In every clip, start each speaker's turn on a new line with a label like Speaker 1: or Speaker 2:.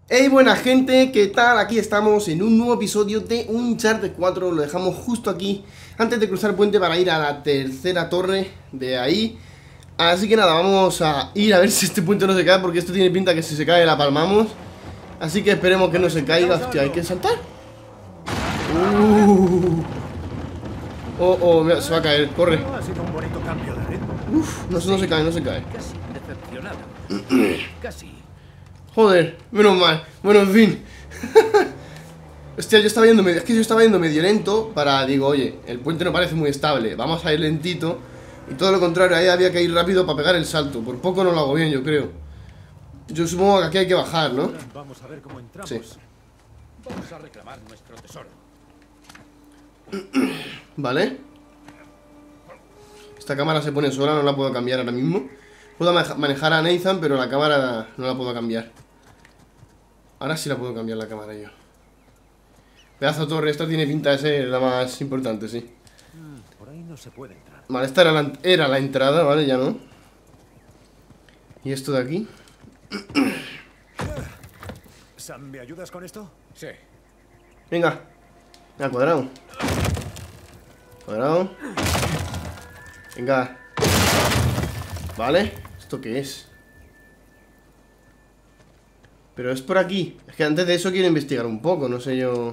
Speaker 1: Hey, buena gente, ¿qué tal? Aquí estamos en un nuevo episodio de Uncharted 4. Lo dejamos justo aquí, antes de cruzar el puente para ir a la tercera torre de ahí. Así que nada, vamos a ir a ver si este puente no se cae, porque esto tiene pinta que si se cae la palmamos. Así que esperemos que no se caiga. Hostia, hay que saltar. Oh, mira, se va a caer, corre.
Speaker 2: Ha sido un bonito cambio de ritmo.
Speaker 1: Uf, no se cae, no se cae.
Speaker 2: Casi decepcionado. Casi.
Speaker 1: Joder, menos mal. Bueno, en fin. Hostia, yo estaba yendo medio, es que yo estaba yendo medio lento para, digo, oye, el puente no parece muy estable, vamos a ir lentito. Y todo lo contrario, ahí había que ir rápido para pegar el salto. Por poco no lo hago bien, yo creo. Yo supongo que aquí hay que bajar, ¿no?
Speaker 2: Vamos a ver cómo entramos.
Speaker 1: Sí.
Speaker 2: Vamos a reclamar nuestro tesoro.
Speaker 1: Vale. Esta cámara se pone sola, no la puedo cambiar ahora mismo. Puedo manejar a Nathan, pero la cámara no la puedo cambiar. Ahora sí la puedo cambiar la cámara yo. Pedazo de torre, esta tiene pinta de ser la más importante, sí.
Speaker 2: Por ahí no se puede entrar.
Speaker 1: Vale, esta era la entrada, ¿vale? Ya no. ¿Y esto de aquí?
Speaker 2: Sam, ¿me ayudas con esto? Sí.
Speaker 1: Venga. Venga, cuadrado. Cuadrado. Venga. Vale. ¿Esto qué es? Pero es por aquí. Es que antes de eso quiero investigar un poco. No sé yo...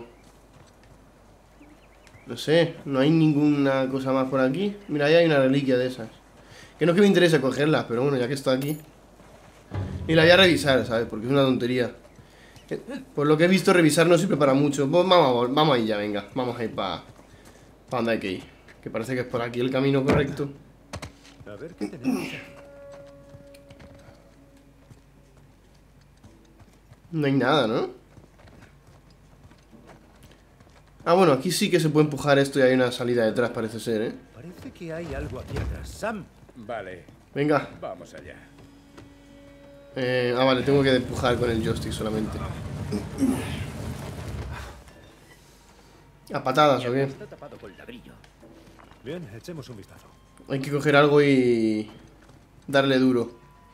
Speaker 1: No sé. No hay ninguna cosa más por aquí. Mira, ahí hay una reliquia de esas. Que no es que me interese cogerlas, pero bueno, ya que está aquí. Y la voy a revisar, ¿sabes? Porque es una tontería. Por lo que he visto, revisar no sirve para mucho. Pues vamos ahí ya, venga. Vamos a ir para donde hay que ir. Que parece que es por aquí el camino correcto.
Speaker 2: A ver qué tenemos.
Speaker 1: No hay nada, ¿no? Ah, bueno, aquí sí que se puede empujar esto y hay una salida detrás, parece ser, ¿eh?
Speaker 2: Parece que hay algo aquí atrás. Sam. Vale,
Speaker 1: Venga.
Speaker 2: vamos allá.
Speaker 1: Vale, tengo que empujar con el joystick solamente. ¿A patadas o qué?
Speaker 2: Está tapado con ladrillo. Bien, echemos un vistazo.
Speaker 1: Hay que coger algo y... darle duro.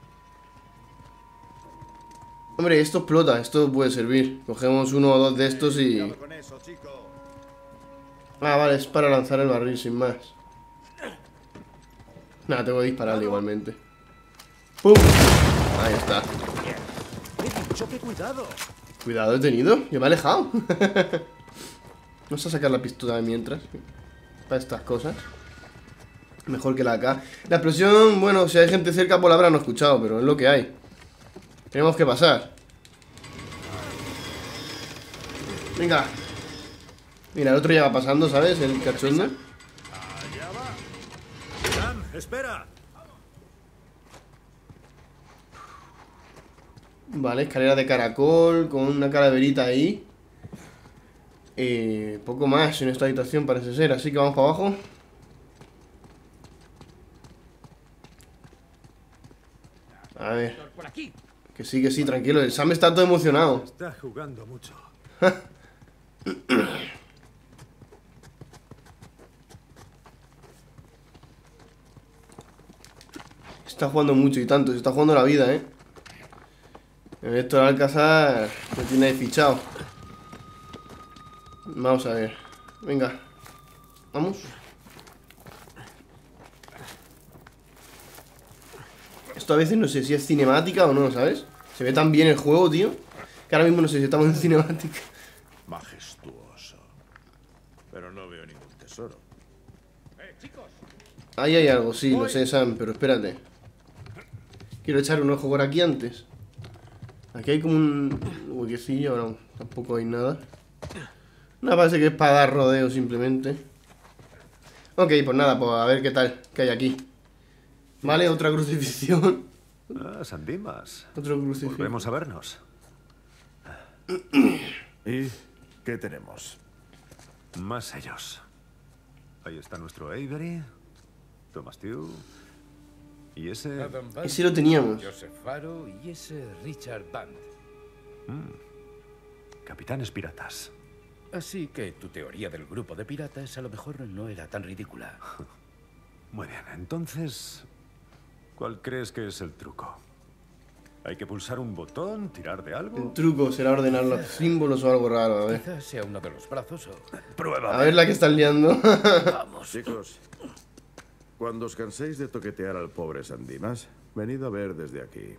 Speaker 1: Hombre, esto explota, esto puede servir. Cogemos uno o dos de estos y... Ah, vale, es para lanzar el barril sin más. Nada, tengo que dispararle igualmente. ¡Pum! Ahí está.
Speaker 2: He dicho que cuidado.
Speaker 1: Cuidado, he tenido. Yo me he alejado. Vamos a sacar la pistola de mientras. Para estas cosas. Mejor que la acá. La explosión, bueno, si hay gente cerca pues la habrán escuchado, pero es lo que hay. Tenemos que pasar. Venga. Mira, el otro ya va pasando, ¿sabes? El cachondo.
Speaker 2: Allá va. Sam, espera.
Speaker 1: Vale, escalera de caracol con una calaverita ahí. Poco más en esta habitación parece ser, así que vamos para abajo. A ver.
Speaker 2: Por aquí.
Speaker 1: Que sí, tranquilo. El Sam está todo emocionado.
Speaker 2: Está jugando mucho.
Speaker 1: Está jugando mucho y tanto. Se está jugando la vida, ¿eh? Esto de Alcázar me tiene ahí fichado. Vamos a ver. Venga. Vamos. Esto a veces no sé si es cinemática o no, ¿sabes? Se ve tan bien el juego, tío, que ahora mismo no sé si estamos en cinemática.
Speaker 3: Majestuoso. Pero no veo ningún tesoro.
Speaker 2: Chicos.
Speaker 1: Ahí hay algo, sí, lo sé, Sam, pero espérate. Quiero echar un ojo por aquí antes. Aquí hay como un huequecillo, no, tampoco hay nada. No, parece que es para dar rodeo simplemente. Ok, pues nada, pues a ver qué tal, qué hay aquí. Vale, otra crucifixión.
Speaker 2: Ah, Sandimas.
Speaker 1: Otro crucifijo.
Speaker 2: Volvemos a vernos.
Speaker 3: ¿Y qué tenemos?
Speaker 2: Más sellos. Ahí está nuestro Avery, Thomas Tew y ese...
Speaker 1: Ese lo teníamos.
Speaker 4: Joseph Faro y ese Richard Band.
Speaker 2: Capitanes piratas.
Speaker 4: Así que tu teoría del grupo de piratas a lo mejor no era tan ridícula.
Speaker 2: Muy bien, entonces... ¿cuál crees que es el truco? Hay que pulsar un botón, tirar de algo.
Speaker 1: El truco será ordenar los símbolos o algo raro, a ver.
Speaker 4: Quizás sea uno de los brazos o...
Speaker 2: Prueba.
Speaker 1: A ver la que están liando.
Speaker 4: Vamos.
Speaker 3: Chicos, cuando os canséis de toquetear al pobre San Dimas, venid a ver desde aquí.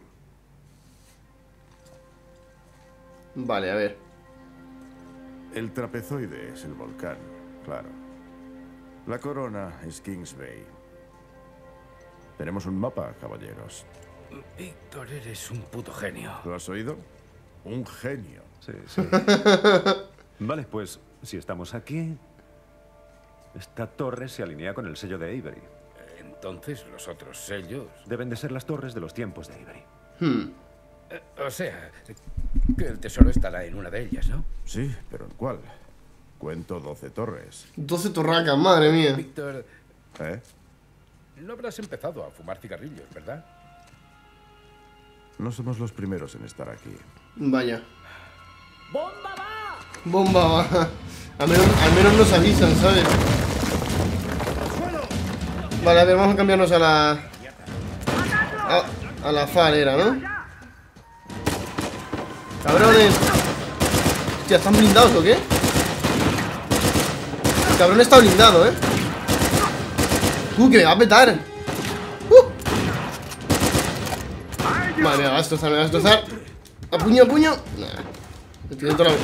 Speaker 1: Vale, a ver.
Speaker 3: El trapezoide es el volcán, claro. La corona es Kings Bay. Tenemos un mapa, caballeros.
Speaker 4: Víctor, eres un puto genio.
Speaker 3: ¿Lo has oído? Un genio.
Speaker 2: Sí, sí. Vale, pues si estamos aquí, esta torre se alinea con el sello de Avery.
Speaker 4: Entonces, los otros sellos...
Speaker 2: Deben de ser las torres de los tiempos de Avery.
Speaker 4: O sea, que el tesoro estará en una de ellas, ¿no?
Speaker 3: Sí, pero ¿en cuál? Cuento 12 torres.
Speaker 1: 12 torracas, madre mía.
Speaker 4: Víctor,
Speaker 3: ¿Eh?
Speaker 4: no habrás empezado a fumar cigarrillos, ¿verdad?
Speaker 3: No somos los primeros en estar aquí.
Speaker 1: Vaya. ¡Bomba va! Al menos nos avisan, ¿sabes? Vale, a ver, vamos a cambiarnos a la... A la falera, ¿no? ¡Cabrones! Hostia, ¿están blindados o qué? El cabrón está blindado, ¿eh? Que me va a petar. Vale, me va a destrozar, me va a destrozar. A puño, a puño. Nah. Me tiene toda la...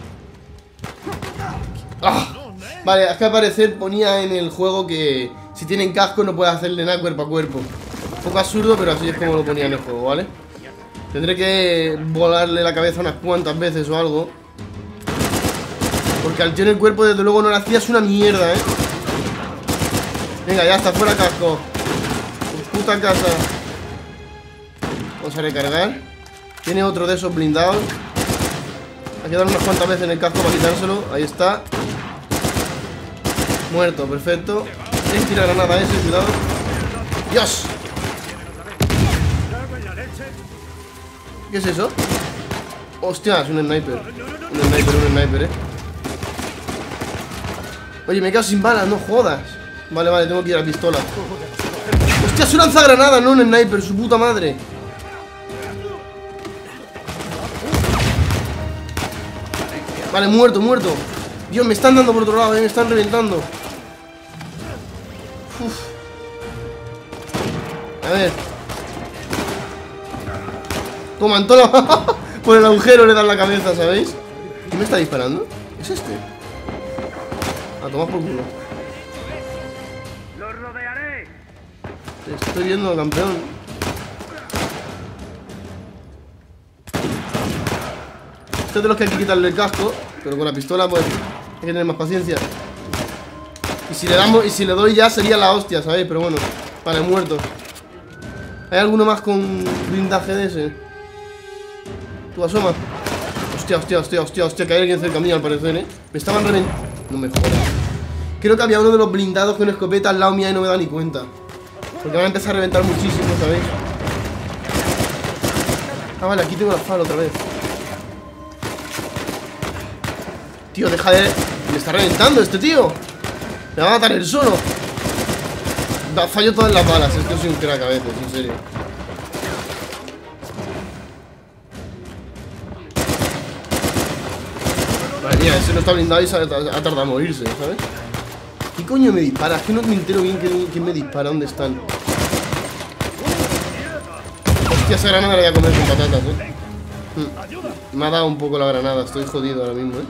Speaker 1: ¡Ah! Vale, es que al parecer ponía en el juego que si tienen casco no puedes hacerle nada cuerpo a cuerpo. Un poco absurdo, pero así es como lo ponía en el juego, ¿vale? Tendré que volarle la cabeza unas cuantas veces o algo. Porque al tío en el cuerpo desde luego no le hacías una mierda, ¿eh? Venga, ya está, fuera casco. Por puta casa. Vamos a recargar. Tiene otro de esos blindados. Hay que dar unas cuantas veces en el casco para quitárselo. Ahí está. Muerto, perfecto. Tienes que tirar granada ese, cuidado. ¡Dios! ¿Qué es eso? Hostia, es un sniper. Un sniper, Oye, me he quedado sin balas, no jodas. Vale, vale, tengo que ir a la pistola. Hostia, es un lanzagranada, no un sniper, su puta madre. Vale, muerto, muerto. Dios, me están dando por otro lado, me están reventando. Uf. A ver. Toma, Antola. Por el agujero le dan la cabeza, ¿sabéis? ¿Quién me está disparando? ¿Es este? A tomar por culo.
Speaker 5: ¡Los rodearé!
Speaker 1: Te estoy viendo, campeón. Este es de los que hay que quitarle el casco. Pero con la pistola, pues, hay que tener más paciencia. Y si le damos, y si le doy ya sería la hostia, ¿sabéis? Pero bueno, vale, muerto. ¿Hay alguno más con blindaje de ese? Tú asoma. Hostia, que hay alguien cerca mío al parecer, ¿eh? Me estaban reventando. No me jodas. Creo que había uno de los blindados con escopeta al lado mía y no me da ni cuenta. Porque van a empezar a reventar muchísimo, ¿sabéis? Ah, vale, aquí tengo la fala otra vez. Tío, deja de... Me está reventando este tío. Me va a matar él solo. Fallo todas las balas. Es que soy un crack a veces, en serio. Madre mía, ese no está blindado y ha tardado a morirse, ¿sabes? ¿Qué coño me dispara? Es que no me entero bien quién me dispara. ¿Dónde están? Hostia, esa granada la voy a comer con patatas, Me ha dado un poco la granada. Estoy jodido ahora mismo,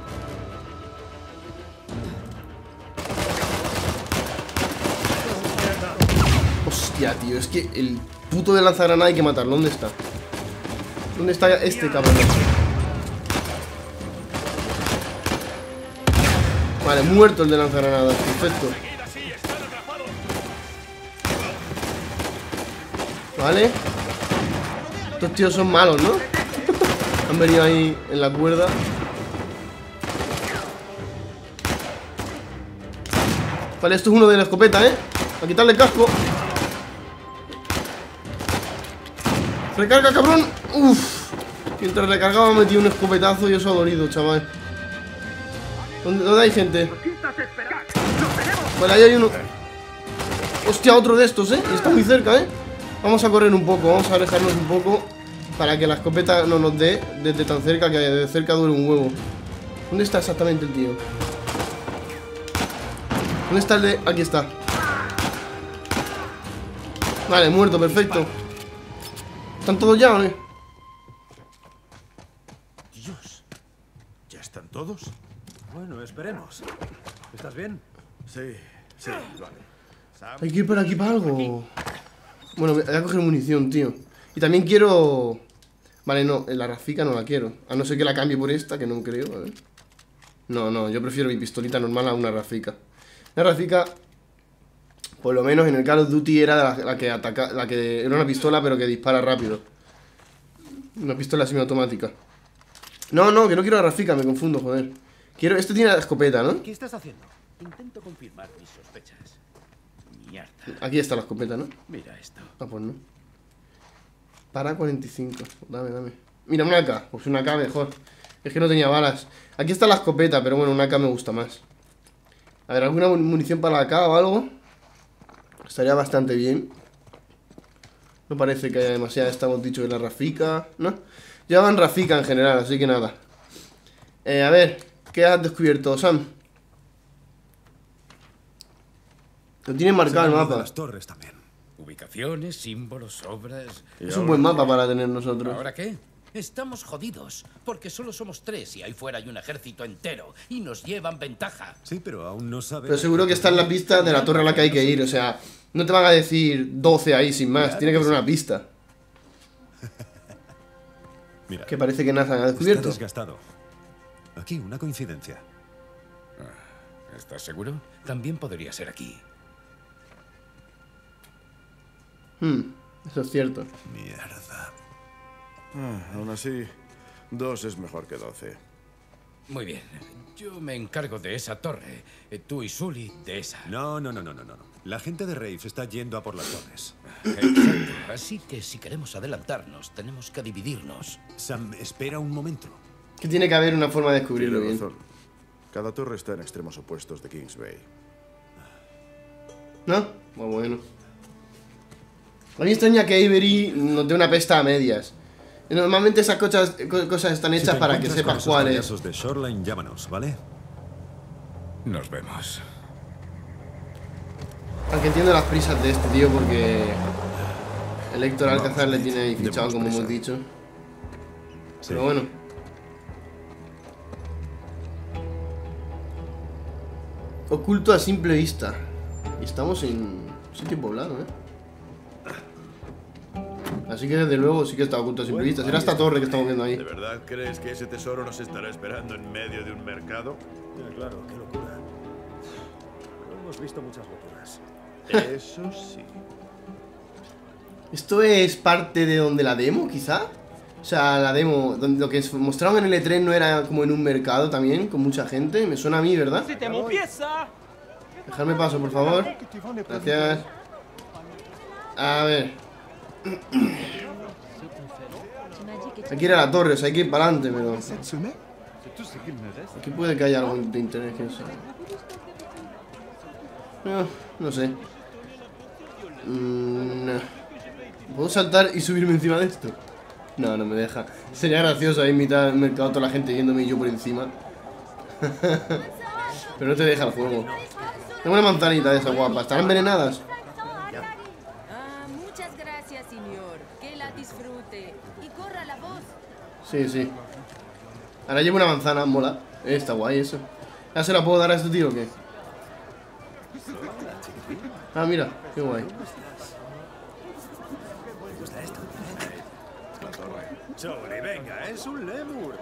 Speaker 1: Hostia, tío, es que el puto de lanzagranada hay que matarlo. ¿Dónde está? ¿Dónde está este cabrón? Vale, muerto el de lanzagranadas. Perfecto. Vale. Estos tíos son malos, ¿no? Han venido ahí en la cuerda. Vale, esto es uno de la escopeta, ¿eh? A quitarle el casco. Recarga, cabrón. Uff. Mientras recargaba me metí un escopetazo y eso ha dolido, chaval. ¿Dónde hay gente? Vale, ahí hay uno. Hostia, otro de estos, ¿eh? Está muy cerca, ¿eh? Vamos a correr un poco, vamos a alejarnos un poco. para que la escopeta no nos dé desde tan cerca, que desde cerca duele un huevo. ¿Dónde está exactamente el tío? ¿Dónde está el de...? Aquí está. Vale, muerto, perfecto. ¿Están todos ya o no?
Speaker 3: Dios. ¿Ya están todos?
Speaker 2: Bueno, esperemos. ¿Estás bien?
Speaker 3: Sí, vale. Sam,
Speaker 1: Hay que ir por aquí para algo. Bueno, voy a coger munición, tío. Y también quiero... Vale, no, la Rafika no la quiero. A no ser que la cambie por esta, que no creo, a ver. No, yo prefiero mi pistolita normal a una Rafika. La Rafika, por lo menos en el Call of Duty, era la que ataca, la que era una pistola pero que dispara rápido. Una pistola semiautomática. No, que no quiero la Rafika, me confundo, joder. Quiero... Este tiene la escopeta, ¿no?
Speaker 4: ¿Qué estás haciendo? Intento confirmar mis sospechas. Mierda.
Speaker 1: Aquí está la escopeta, ¿no?
Speaker 4: Mira esto.
Speaker 1: Ah, pues no. Para 45. Dame. Mira, una AK. Pues una AK mejor. Es que no tenía balas. Aquí está la escopeta, pero bueno, una AK me gusta más. A ver, ¿alguna munición para la AK o algo? Estaría bastante bien. No parece que haya demasiada. Estamos dicho de la Rafika, ¿no? Llevan Rafika en general, así que nada. A ver, ¿qué has descubierto, Sam? Lo tiene marcado el mapa.
Speaker 2: Las torres también.
Speaker 4: Ubicaciones, símbolos, obras...
Speaker 1: Es un buen mapa para tener nosotros.
Speaker 4: ¿Ahora qué? Estamos jodidos, porque solo somos 3 y ahí fuera hay un ejército entero y nos llevan ventaja.
Speaker 2: Sí, pero aún no sabes.
Speaker 1: Pero seguro que está en la pista de la torre a la que hay que ir. O sea, no te van a decir 12 ahí sin más. Tiene que haber una pista.
Speaker 2: Mira,
Speaker 1: Que parece que Nathan ha
Speaker 2: está
Speaker 1: descubierto.
Speaker 2: desgastado. Aquí, una coincidencia.
Speaker 4: ¿Estás seguro? También podría ser aquí.
Speaker 1: Eso es cierto.
Speaker 2: Mierda.
Speaker 3: Aún así, 2 es mejor que 12.
Speaker 4: Muy bien. Yo me encargo de esa torre. Tú y Sully de esa.
Speaker 2: No. La gente de Rafe está yendo a por las torres.
Speaker 4: Exacto. Así que si queremos adelantarnos, tenemos que dividirnos.
Speaker 2: Sam, espera un momento.
Speaker 1: Que tiene que haber una forma de descubrirlo
Speaker 3: Tiene
Speaker 1: bien.
Speaker 3: razón. Cada torre está en extremos opuestos de Kings Bay.
Speaker 1: ¿No? Bueno. A mí me extraña que Avery nos dé una pesta a medias. Normalmente esas cosas están hechas para que sepas cuál es.
Speaker 2: Esos de Shoreline, llámanos, ¿vale?
Speaker 4: Nos vemos.
Speaker 1: Aunque entiendo las prisas de este tío porque el Héctor Alcázar le tiene ahí fichado, como hemos dicho.
Speaker 2: Sí.
Speaker 1: Pero bueno. Oculto a simple vista. Y estamos en sitio poblado, ¿eh? Así que desde luego sí que está oculto a simple vista. Será esta torre que estamos viendo ahí.
Speaker 3: ¿De verdad crees que ese tesoro nos estará esperando en medio de un mercado?
Speaker 2: Claro, qué locura. Hemos visto muchas locuras.
Speaker 3: Eso sí.
Speaker 1: ¿Esto es parte de donde la demo, quizá? O sea, la demo, donde lo que mostraron en el E3 no era como en un mercado también, con mucha gente. Me suena a mí, ¿verdad? Dejadme paso, por favor. Gracias. A ver. Hay que ir a la torre, o sea, hay que ir para adelante, pero... Aquí puede que haya algo de interés, quién sabe. No sé. No. ¿Puedo saltar y subirme encima de esto? No me deja. Sería gracioso ahí en mitad del mercado toda la gente yéndome y yo por encima. Pero no te deja el juego. Tengo una manzanita de esa guapa. ¿Están envenenadas?
Speaker 6: Muchas gracias, señor. Que la disfrute. Y corra la voz.
Speaker 1: Sí. Ahora llevo una manzana, mola. Está guay eso. ¿Ya se la puedo dar a este tío o qué? Ah, mira, qué guay.
Speaker 2: Sobre, venga, es un lemur.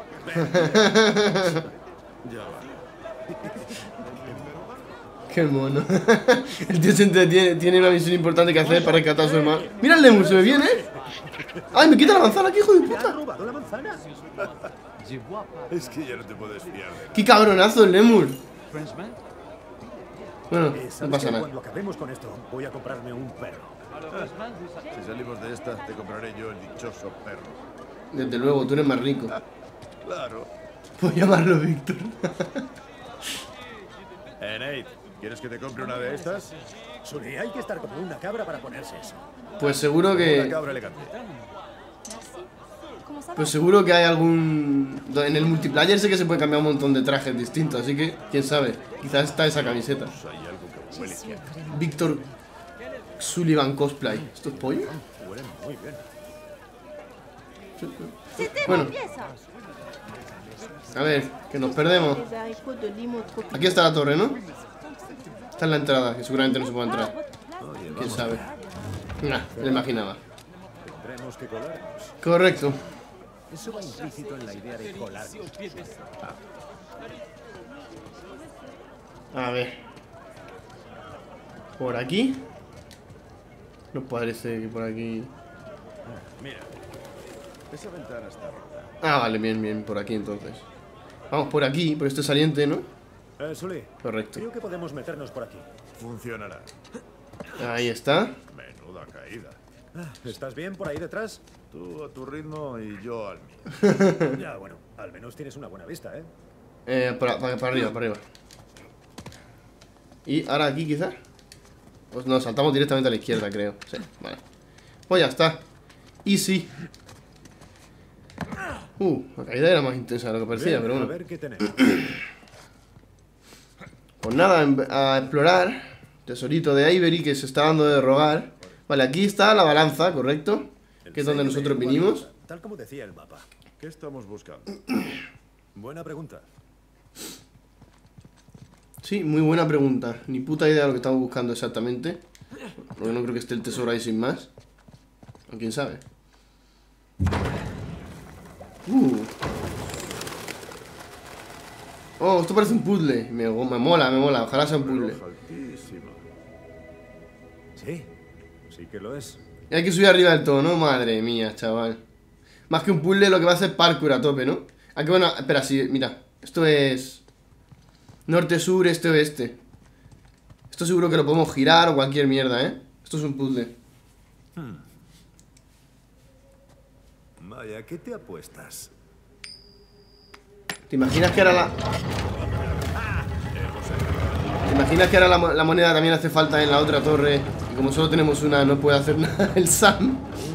Speaker 3: Ya va.
Speaker 1: Qué mono. El tío se entretiene, tiene una misión importante que hacer para rescatar a su hermano. Mira el lemur, se me viene. ¡Ay, me quita la manzana, qué hijo de puta!
Speaker 2: robado la manzana?
Speaker 3: Es que ya no te puedes fiar de mí.
Speaker 1: ¡Qué cabronazo el lemur! Bueno, no pasa nada.
Speaker 2: Cuando acabemos con esto, voy a comprarme un perro.
Speaker 3: Si salimos de esta, te compraré yo el dichoso perro.
Speaker 1: Desde luego, tú eres más rico.
Speaker 3: Claro.
Speaker 1: Puedo llamarlo Víctor.
Speaker 3: Nate, ¿quieres que te compre una de estas?
Speaker 2: Sully, hay que estar como una cabra para ponerse eso.
Speaker 1: Pues seguro
Speaker 3: Una
Speaker 1: que...
Speaker 3: cabra elegante.
Speaker 1: Pues seguro que hay algún... En el multiplayer sé que se puede cambiar un montón de trajes distintos, así que, quién sabe. Quizás está esa camiseta. Víctor Sullivan Cosplay. ¿Esto es pollo?
Speaker 2: Huelen muy bien.
Speaker 1: Bueno. A ver, que nos perdemos. Aquí está la torre, ¿no? Esta es la entrada, que seguramente no se puede entrar. ¿Quién sabe? Nah, me lo imaginaba.
Speaker 2: Tendremos que colarnos.
Speaker 1: Correcto.
Speaker 2: Eso va implícito en la idea de colarnos.
Speaker 1: A ver. Por aquí. No parece que por aquí.
Speaker 3: Mira, esa ventana está rota.
Speaker 1: Ah, vale, bien, bien, por aquí entonces. Vamos por aquí, por este saliente, ¿no?
Speaker 2: Sully,
Speaker 1: Correcto.
Speaker 2: creo que podemos meternos por aquí.
Speaker 3: Funcionará.
Speaker 1: Ahí está.
Speaker 3: Menuda caída.
Speaker 2: ¿Estás bien por ahí detrás?
Speaker 3: Tú a tu ritmo y yo al mío.
Speaker 2: Ya, bueno, al menos tienes una buena vista, ¿eh?
Speaker 1: Para arriba, para arriba. Y ahora aquí quizás. Pues nos saltamos directamente a la izquierda, creo. Sí, vale. Pues ya está. Easy. La caída era más intensa de lo que parecía,
Speaker 2: Bien,
Speaker 1: pero bueno.
Speaker 2: A ver qué tenemos.
Speaker 1: Pues nada, a explorar. Tesorito de Ivory que se está dando de rogar. Vale, aquí está la balanza, ¿correcto? Que es donde nosotros vinimos.
Speaker 2: Tal como decía el mapa.
Speaker 3: ¿Qué estamos buscando?
Speaker 2: Buena pregunta.
Speaker 1: Sí, muy buena pregunta. Ni puta idea de lo que estamos buscando exactamente. Porque no creo que esté el tesoro ahí sin más. O quién sabe. Oh, esto parece un puzzle. Me mola, me mola. Ojalá sea un puzzle.
Speaker 3: Altísima.
Speaker 2: Sí, sí que lo es.
Speaker 1: Y hay que subir arriba del todo, ¿no? Madre mía, chaval. Más que un puzzle, lo que va a hacer parkour a tope, ¿no? Aquí, bueno, espera, sí, mira. Esto es norte, sur, este, oeste. Esto seguro que lo podemos girar o cualquier mierda, ¿eh? Esto es un puzzle.
Speaker 2: Vaya, ¿qué te apuestas?
Speaker 1: ¿Te imaginas que ahora la... ¿Te imaginas que ahora la moneda también hace falta en la otra torre? Y como solo tenemos una, no puede hacer nada el Sam.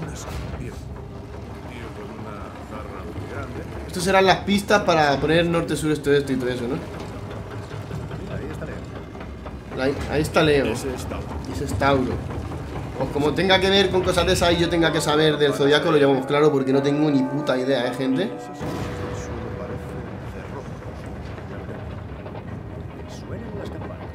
Speaker 1: Estos serán las pistas para poner norte, sur, este, oeste y todo eso, ¿no?
Speaker 2: Ahí está Leo.
Speaker 1: Ahí está Leo. Y ese es Tauro. Pues como tenga que ver con cosas de esas y yo tenga que saber del zodiaco, lo llamamos claro porque no tengo ni puta idea, gente.
Speaker 2: Suenan las campanas.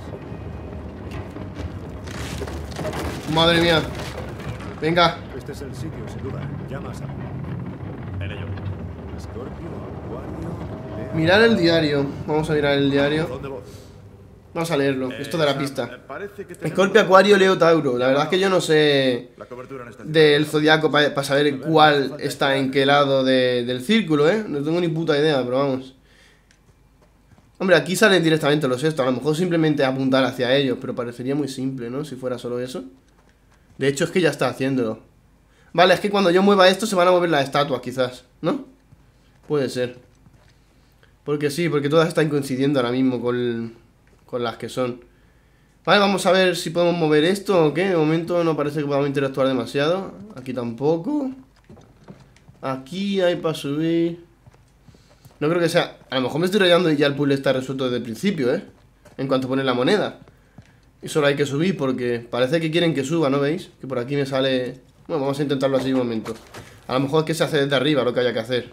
Speaker 1: Madre mía. Venga.
Speaker 2: Este es el sitio, sin duda. Llama a Sam. En ello. Escorpio, Acuario, Leo.
Speaker 1: Mirar el diario. Vamos a mirar el diario.
Speaker 3: ¿Dónde voy?
Speaker 1: Vamos a leerlo. Esto de la pista.
Speaker 3: Parece que tenemos-
Speaker 1: Escorpio, Acuario, Leo, Tauro. La verdad es que yo no sé
Speaker 3: La cobertura en esta
Speaker 1: del zodiaco para saber cuál está en qué lado del círculo, ¿eh? No tengo ni puta idea, pero vamos. Hombre, aquí salen directamente los estos. A lo mejor simplemente apuntar hacia ellos, pero parecería muy simple, ¿no? Si fuera solo eso. De hecho, es que ya está haciéndolo. Vale, es que cuando yo mueva esto se van a mover las estatuas, quizás, ¿no? Puede ser. Porque sí, porque todas están coincidiendo ahora mismo con las que son. Vale, vamos a ver si podemos mover esto o qué. De momento no parece que podamos interactuar demasiado. Aquí tampoco. Aquí hay para subir. No creo que sea... A lo mejor me estoy rayando y ya el puzzle está resuelto desde el principio, ¿eh? En cuanto pone la moneda. Y solo hay que subir porque parece que quieren que suba, ¿no veis? Que por aquí me sale... Bueno, vamos a intentarlo así un momento. A lo mejor es que se hace desde arriba lo que haya que hacer.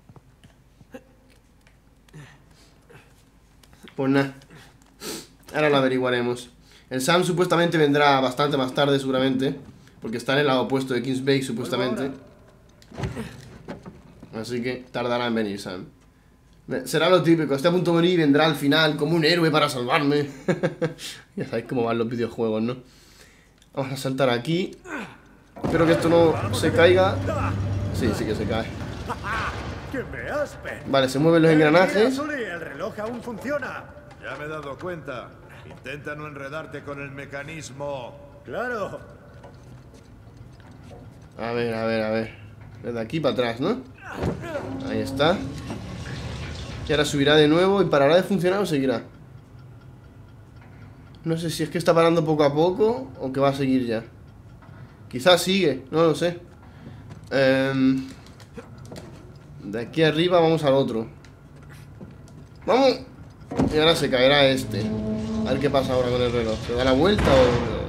Speaker 1: Pues nada. Ahora lo averiguaremos. El Sam supuestamente vendrá bastante más tarde, seguramente. Porque está en el lado opuesto de Kings Bay, supuestamente. Así que tardará en venir Sam. Será lo típico, esté a punto de morir y vendrá al final como un héroe para salvarme. Ya sabéis cómo van los videojuegos, ¿no? Vamos a saltar aquí. Espero que esto no se caiga. Sí, sí que se cae.
Speaker 2: ¡Que me aspen!
Speaker 1: Vale, se mueven los engranajes.
Speaker 2: Sully, el reloj aún funciona.
Speaker 3: Ya me he dado cuenta. Intenta no enredarte con el mecanismo.
Speaker 2: ¡Claro!
Speaker 1: A ver, a ver, a ver. Desde aquí para atrás, ¿no? Ahí está. Y ahora subirá de nuevo y parará de funcionar o seguirá. No sé si es que está parando poco a poco o que va a seguir ya. Quizás sigue, no lo sé. De aquí arriba vamos al otro. ¡Vamos! Y ahora se caerá este. A ver qué pasa ahora con el reloj. ¿Se da la vuelta o...?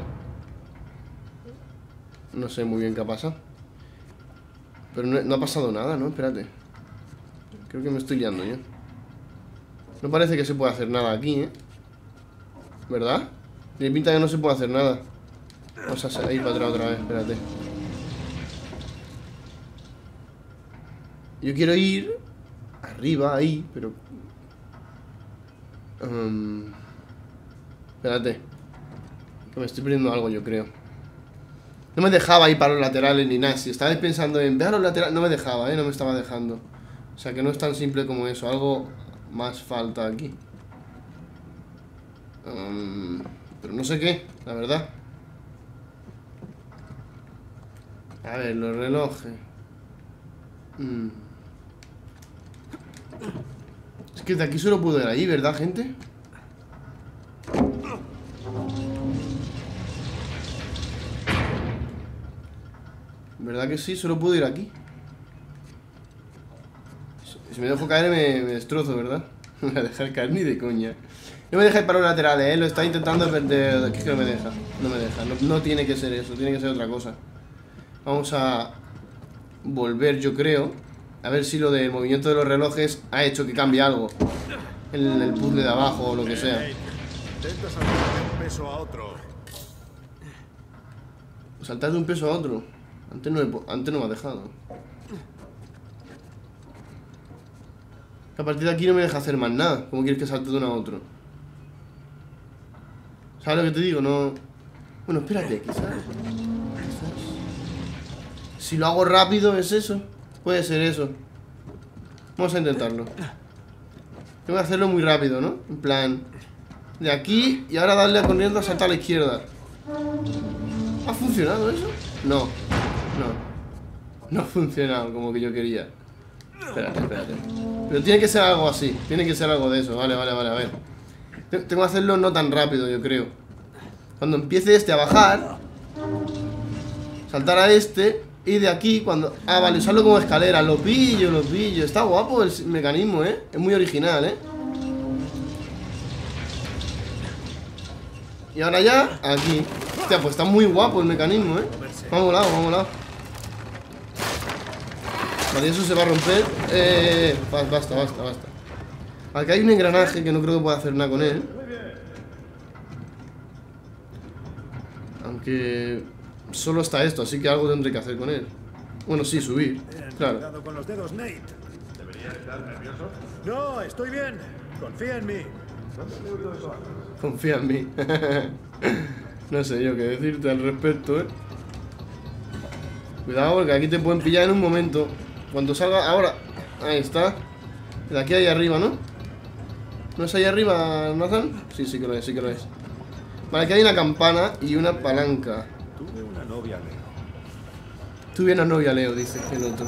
Speaker 1: No sé muy bien qué ha pasado. Pero no ha pasado nada, ¿no? Espérate. Creo que me estoy liando yo. No parece que se pueda hacer nada aquí, ¿eh? ¿Verdad? Tiene pinta que no se puede hacer nada. Vamos a ir para atrás otra vez, espérate. Yo quiero ir arriba, ahí, pero... espérate. Que me estoy perdiendo algo, yo creo. No me dejaba ir para los laterales ni nada. Si estabais pensando en ver a los laterales, no me dejaba, no me estaba dejando. O sea que no es tan simple como eso. Algo más falta aquí. Pero no sé qué, la verdad. A ver, los relojes. Es que de aquí solo puedo ir ahí, ¿verdad, gente? ¿Verdad que sí? Solo puedo ir aquí. Si me dejo caer me destrozo, ¿verdad? No me voy a dejar caer ni de coña. No me deja ir para los laterales, Lo está intentando perder. Es que no me deja. No me deja. No tiene que ser eso. Tiene que ser otra cosa. Vamos a volver, yo creo. A ver si lo del movimiento de los relojes ha hecho que cambie algo en el puzzle de abajo o lo que sea.
Speaker 3: Intenta saltar de un peso a otro.
Speaker 1: Saltar de un peso a otro. Antes no me ha dejado. A partir de aquí no me deja hacer más nada. ¿Cómo quieres que salte de uno a otro? ¿Sabes lo que te digo? No... Bueno, espérate, quizás. Si lo hago rápido, ¿es eso? Puede ser eso. Vamos a intentarlo. Tengo que hacerlo muy rápido, ¿no? En plan... De aquí y ahora darle a corriendo a saltar a la izquierda. ¿Ha funcionado eso? No. No ha funcionado como que yo quería. Espérate. Pero tiene que ser algo así. Tiene que ser algo de eso. Vale, a ver. Tengo que hacerlo no tan rápido, yo creo. Cuando empiece este a bajar, saltar a este. Y de aquí cuando... Ah, vale, usarlo como escalera. Lo pillo. Está guapo el mecanismo, ¿eh? Es muy original, ¿eh? Y ahora ya, aquí. Hostia, pues está muy guapo el mecanismo, ¿eh? Vamos a volado. Vale, eso se va a romper. Basta. Aquí hay un engranaje que no creo que pueda hacer nada con él. Aunque solo está esto, así que algo tendré que hacer con él. Bueno, sí, subir. Claro.
Speaker 3: Cuidado con los dedos, Nate. ¿Debería estar nervioso? No, estoy bien. Confía en mí.
Speaker 1: Confía en mí. No sé yo qué decirte al respecto, ¿eh? Cuidado porque aquí te pueden pillar en un momento. Cuando salga... Ahora. Ahí está. De aquí ahí arriba, ¿no? ¿No es ahí arriba, Nathan? Sí que lo es. Vale, aquí hay una campana y una palanca.
Speaker 2: Tuve una novia, Leo.
Speaker 1: Tuve una novia, Leo, dice el otro.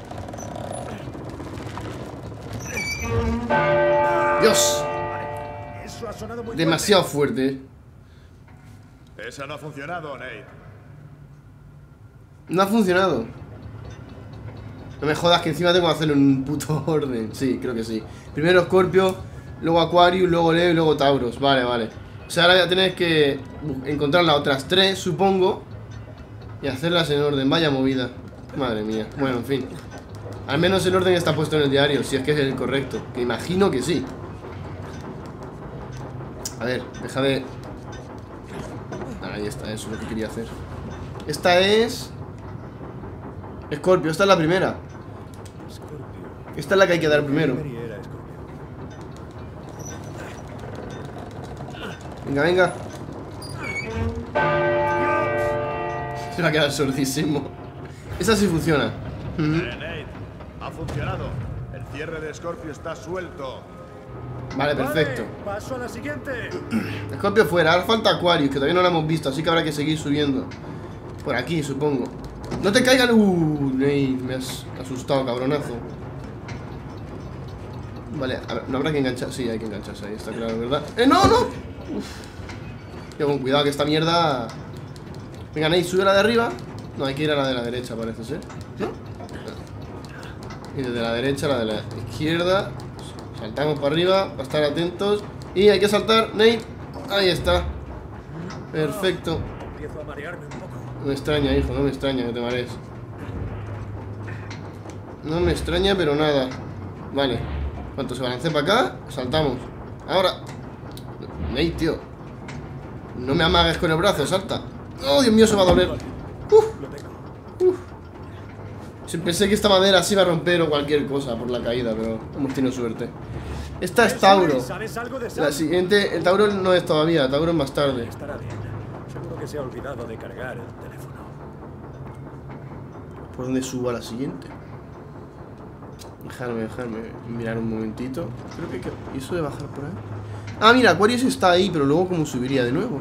Speaker 1: ¡Dios!
Speaker 3: Eso ha sonado muy
Speaker 1: Demasiado fuerte.
Speaker 3: Esa no ha funcionado, Nate.
Speaker 1: No ha funcionado. No me jodas que encima tengo que hacerlo en un puto orden. Sí, creo que sí. Primero Scorpio, luego Aquarius, luego Leo y luego Tauros. Vale. O sea, ahora voy a tener que encontrar las otras tres, supongo, y hacerlas en orden. Vaya movida. Madre mía. Bueno, en fin. Al menos el orden está puesto en el diario, si es que es el correcto. Que imagino que sí. A ver, deja de... Ahí está, eso es lo que quería hacer. Esta es... Scorpio, esta es la primera. Esta es la que hay que dar primero. Venga. Se va a quedar sordísimo. Esa sí funciona.
Speaker 3: Nate, ha funcionado. El cierre de Scorpio está suelto.
Speaker 1: Vale, perfecto.
Speaker 3: Vale, paso a la siguiente.
Speaker 1: Scorpio fuera, ahora falta Aquarius, que todavía no lo hemos visto, así que habrá que seguir subiendo. Por aquí, supongo. ¡No te caigan! Nate, me has asustado, cabronazo. Vale, a ver, no habrá que enganchar. Sí, hay que engancharse ahí, está claro, ¿verdad? ¡No! Uf. Yo con cuidado que esta mierda... Venga, Nate, sube a la de arriba. No, hay que ir a la de la derecha, parece ser. ¿No? Y desde la derecha a la de la izquierda. Saltamos para arriba, para estar atentos. Y hay que saltar, Nate. Ahí está. Perfecto.
Speaker 7: Empiezo a marearme un poco.
Speaker 1: No me extraña, hijo, no me extraña que te marees. No me extraña, pero nada. Vale. Cuando se balancee para acá, saltamos. Ahora. Nate, tío. No me amagues con el brazo, salta. Oh, Dios mío, se va a doler. Pensé que esta madera se iba a romper o cualquier cosa por la caída, pero hemos tenido suerte. Esta es Tauro.
Speaker 7: ¿Sabes algo de Sam?
Speaker 1: La siguiente, el Tauro no es todavía, Tauro es más tarde.
Speaker 7: Estará bien. Seguro que se ha olvidado de cargar el teléfono.
Speaker 1: ¿Por dónde subo a la siguiente? Dejarme mirar un momentito. Creo que ¿y eso de bajar por ahí? Ah, mira, Aquarius está ahí, pero luego ¿cómo subiría de nuevo?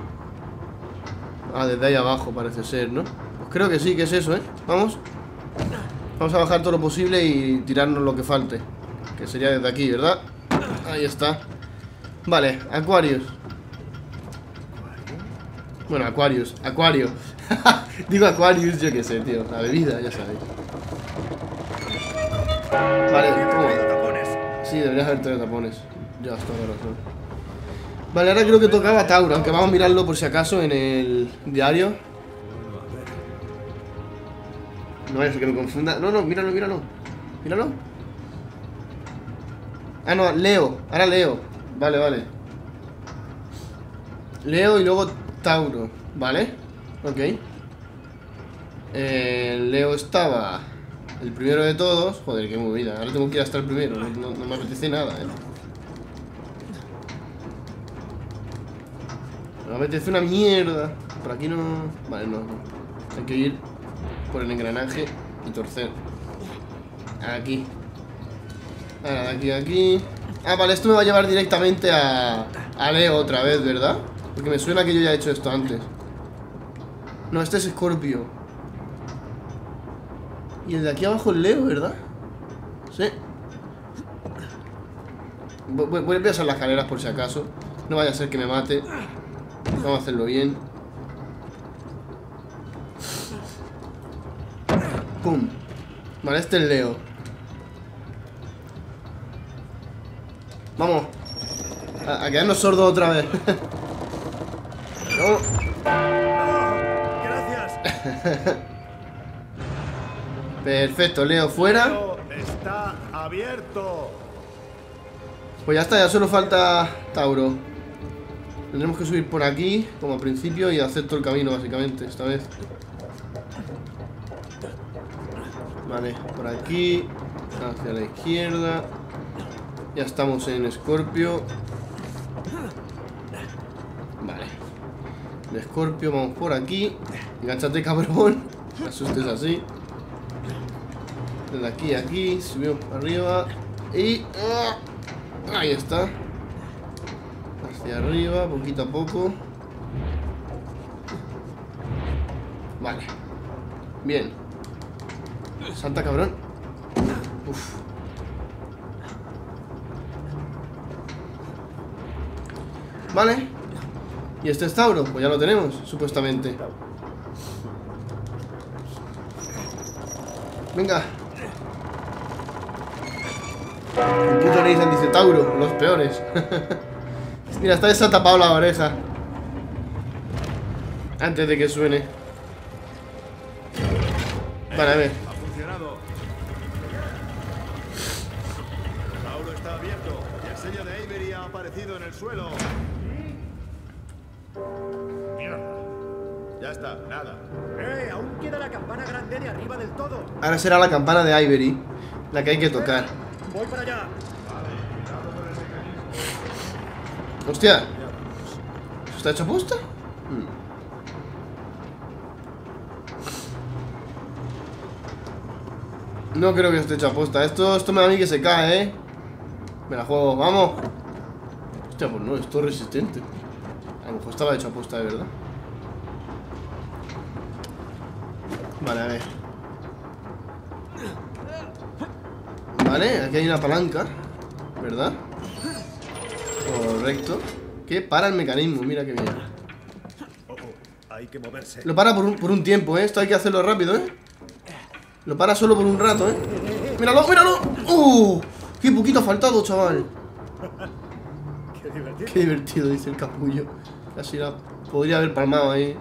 Speaker 1: Ah, desde ahí abajo parece ser, ¿no? Pues creo que sí, que es eso, ¿eh? Vamos. Vamos a bajar todo lo posible y tirarnos lo que falte. Que sería desde aquí, ¿verdad? Ahí está. Vale, Aquarius. Bueno, Aquarius, Acuario. Digo Aquarius, yo qué sé, tío. La bebida, ya sabéis. Vale, toma. Sí, deberías haber traído tapones. Ya está, razón. Vale, ahora creo que tocaba Tauro, aunque vamos a mirarlo por si acaso en el diario. No vaya a ser que me confunda. No, míralo. Míralo. Ah, no, Leo. Ahora Leo. Vale. Leo y luego Tauro. Vale. Ok. Leo estaba el primero de todos. Joder, qué movida. Ahora tengo que ir hasta el primero. No me apetece nada, Me apetece una mierda. Por aquí no... Vale, no. Hay que ir por el engranaje y torcer. Aquí. Ahora, de aquí a aquí. Ah, vale, esto me va a llevar directamente a Leo otra vez, ¿verdad? Porque me suena que yo ya he hecho esto antes. No, este es Scorpio. Y el de aquí abajo es Leo, ¿verdad? Sí. Voy a pasar las escaleras por si acaso. No vaya a ser que me mate. Vamos a hacerlo bien. Pum. Vale, este es Leo. Vamos. A quedarnos sordos otra vez. No.
Speaker 7: Gracias.
Speaker 1: Perfecto, Leo fuera.
Speaker 3: Está abierto.
Speaker 1: Pues ya está, ya solo falta Tauro. Tendremos que subir por aquí, como al principio, y hacer todo el camino, básicamente, esta vez. Vale, por aquí, hacia la izquierda. Ya estamos en Scorpio. Vale. De Scorpio vamos por aquí. Engánchate, cabrón. No asustes así. Desde aquí a aquí, subimos para arriba. Y... ahí está. Hacia arriba, poquito a poco. Vale. Bien. Salta, cabrón. Uf. Vale. ¿Y este es Tauro? Pues ya lo tenemos, supuestamente. Venga. El puto Nathan dice Tauro, los peores. Mira, esta vez se ha tapado la oreja antes de que suene. Vale, a ver.
Speaker 3: Ha funcionado. Tauro está abierto y el sello de Avery ha aparecido en el suelo. Mierda. Ya está, nada.
Speaker 7: Aún queda la campana grande de arriba del todo.
Speaker 1: Ahora será la campana de Avery la que hay que tocar.
Speaker 7: Voy para allá.
Speaker 1: Hostia. ¿Eso está hecho posta? No creo que esté hecho posta. Esto me da a mí que se cae, Me la juego, vamos. Hostia, pues no, esto es resistente. A lo mejor estaba hecho posta de verdad. Vale, a ver. Vale, aquí hay una palanca, ¿verdad? Correcto. Que para el mecanismo, mira que bien.
Speaker 7: Hay que moverse.
Speaker 1: Lo para por un tiempo, Esto hay que hacerlo rápido, Lo para solo por un rato, ¡Míralo, míralo! ¡Qué poquito ha faltado, chaval!
Speaker 7: Qué divertido.
Speaker 1: Qué divertido, dice el capullo. Casi la podría haber palmado ahí.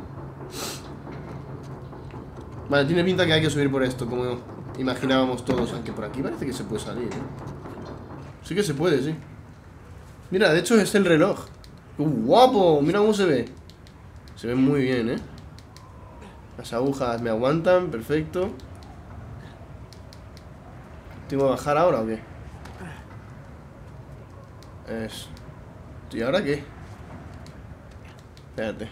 Speaker 1: Vale, tiene pinta que hay que subir por esto, como imaginábamos todos. Aunque por aquí parece que se puede salir, Sí que se puede, sí. Mira, de hecho es el reloj. ¡Qué guapo! Mira cómo se ve. Se ve muy bien, Las agujas me aguantan, perfecto. ¿Tengo que bajar ahora o qué? ¿Y ahora qué? Espérate.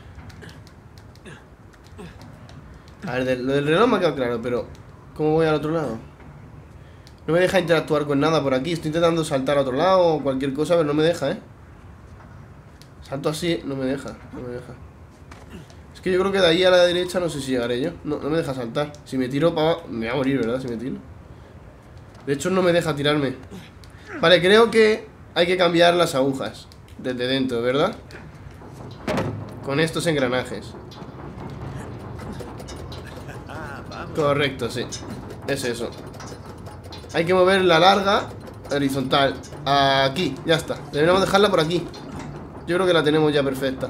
Speaker 1: A ver, lo del reloj me ha quedado claro, pero ¿cómo voy al otro lado? No me deja interactuar con nada por aquí. Estoy intentando saltar a otro lado o cualquier cosa, pero no me deja, Salto así, no me deja, Es que yo creo que de ahí a la derecha no sé si llegaré yo. No me deja saltar. Si me tiro para abajo, me voy a morir, ¿verdad? Si me tiro. De hecho no me deja tirarme. Vale, creo que hay que cambiar las agujas desde dentro, ¿verdad? Con estos engranajes. Correcto, sí. Es eso. Hay que mover la larga horizontal. Aquí, ya está. Deberíamos dejarla por aquí. Yo creo que la tenemos ya perfecta.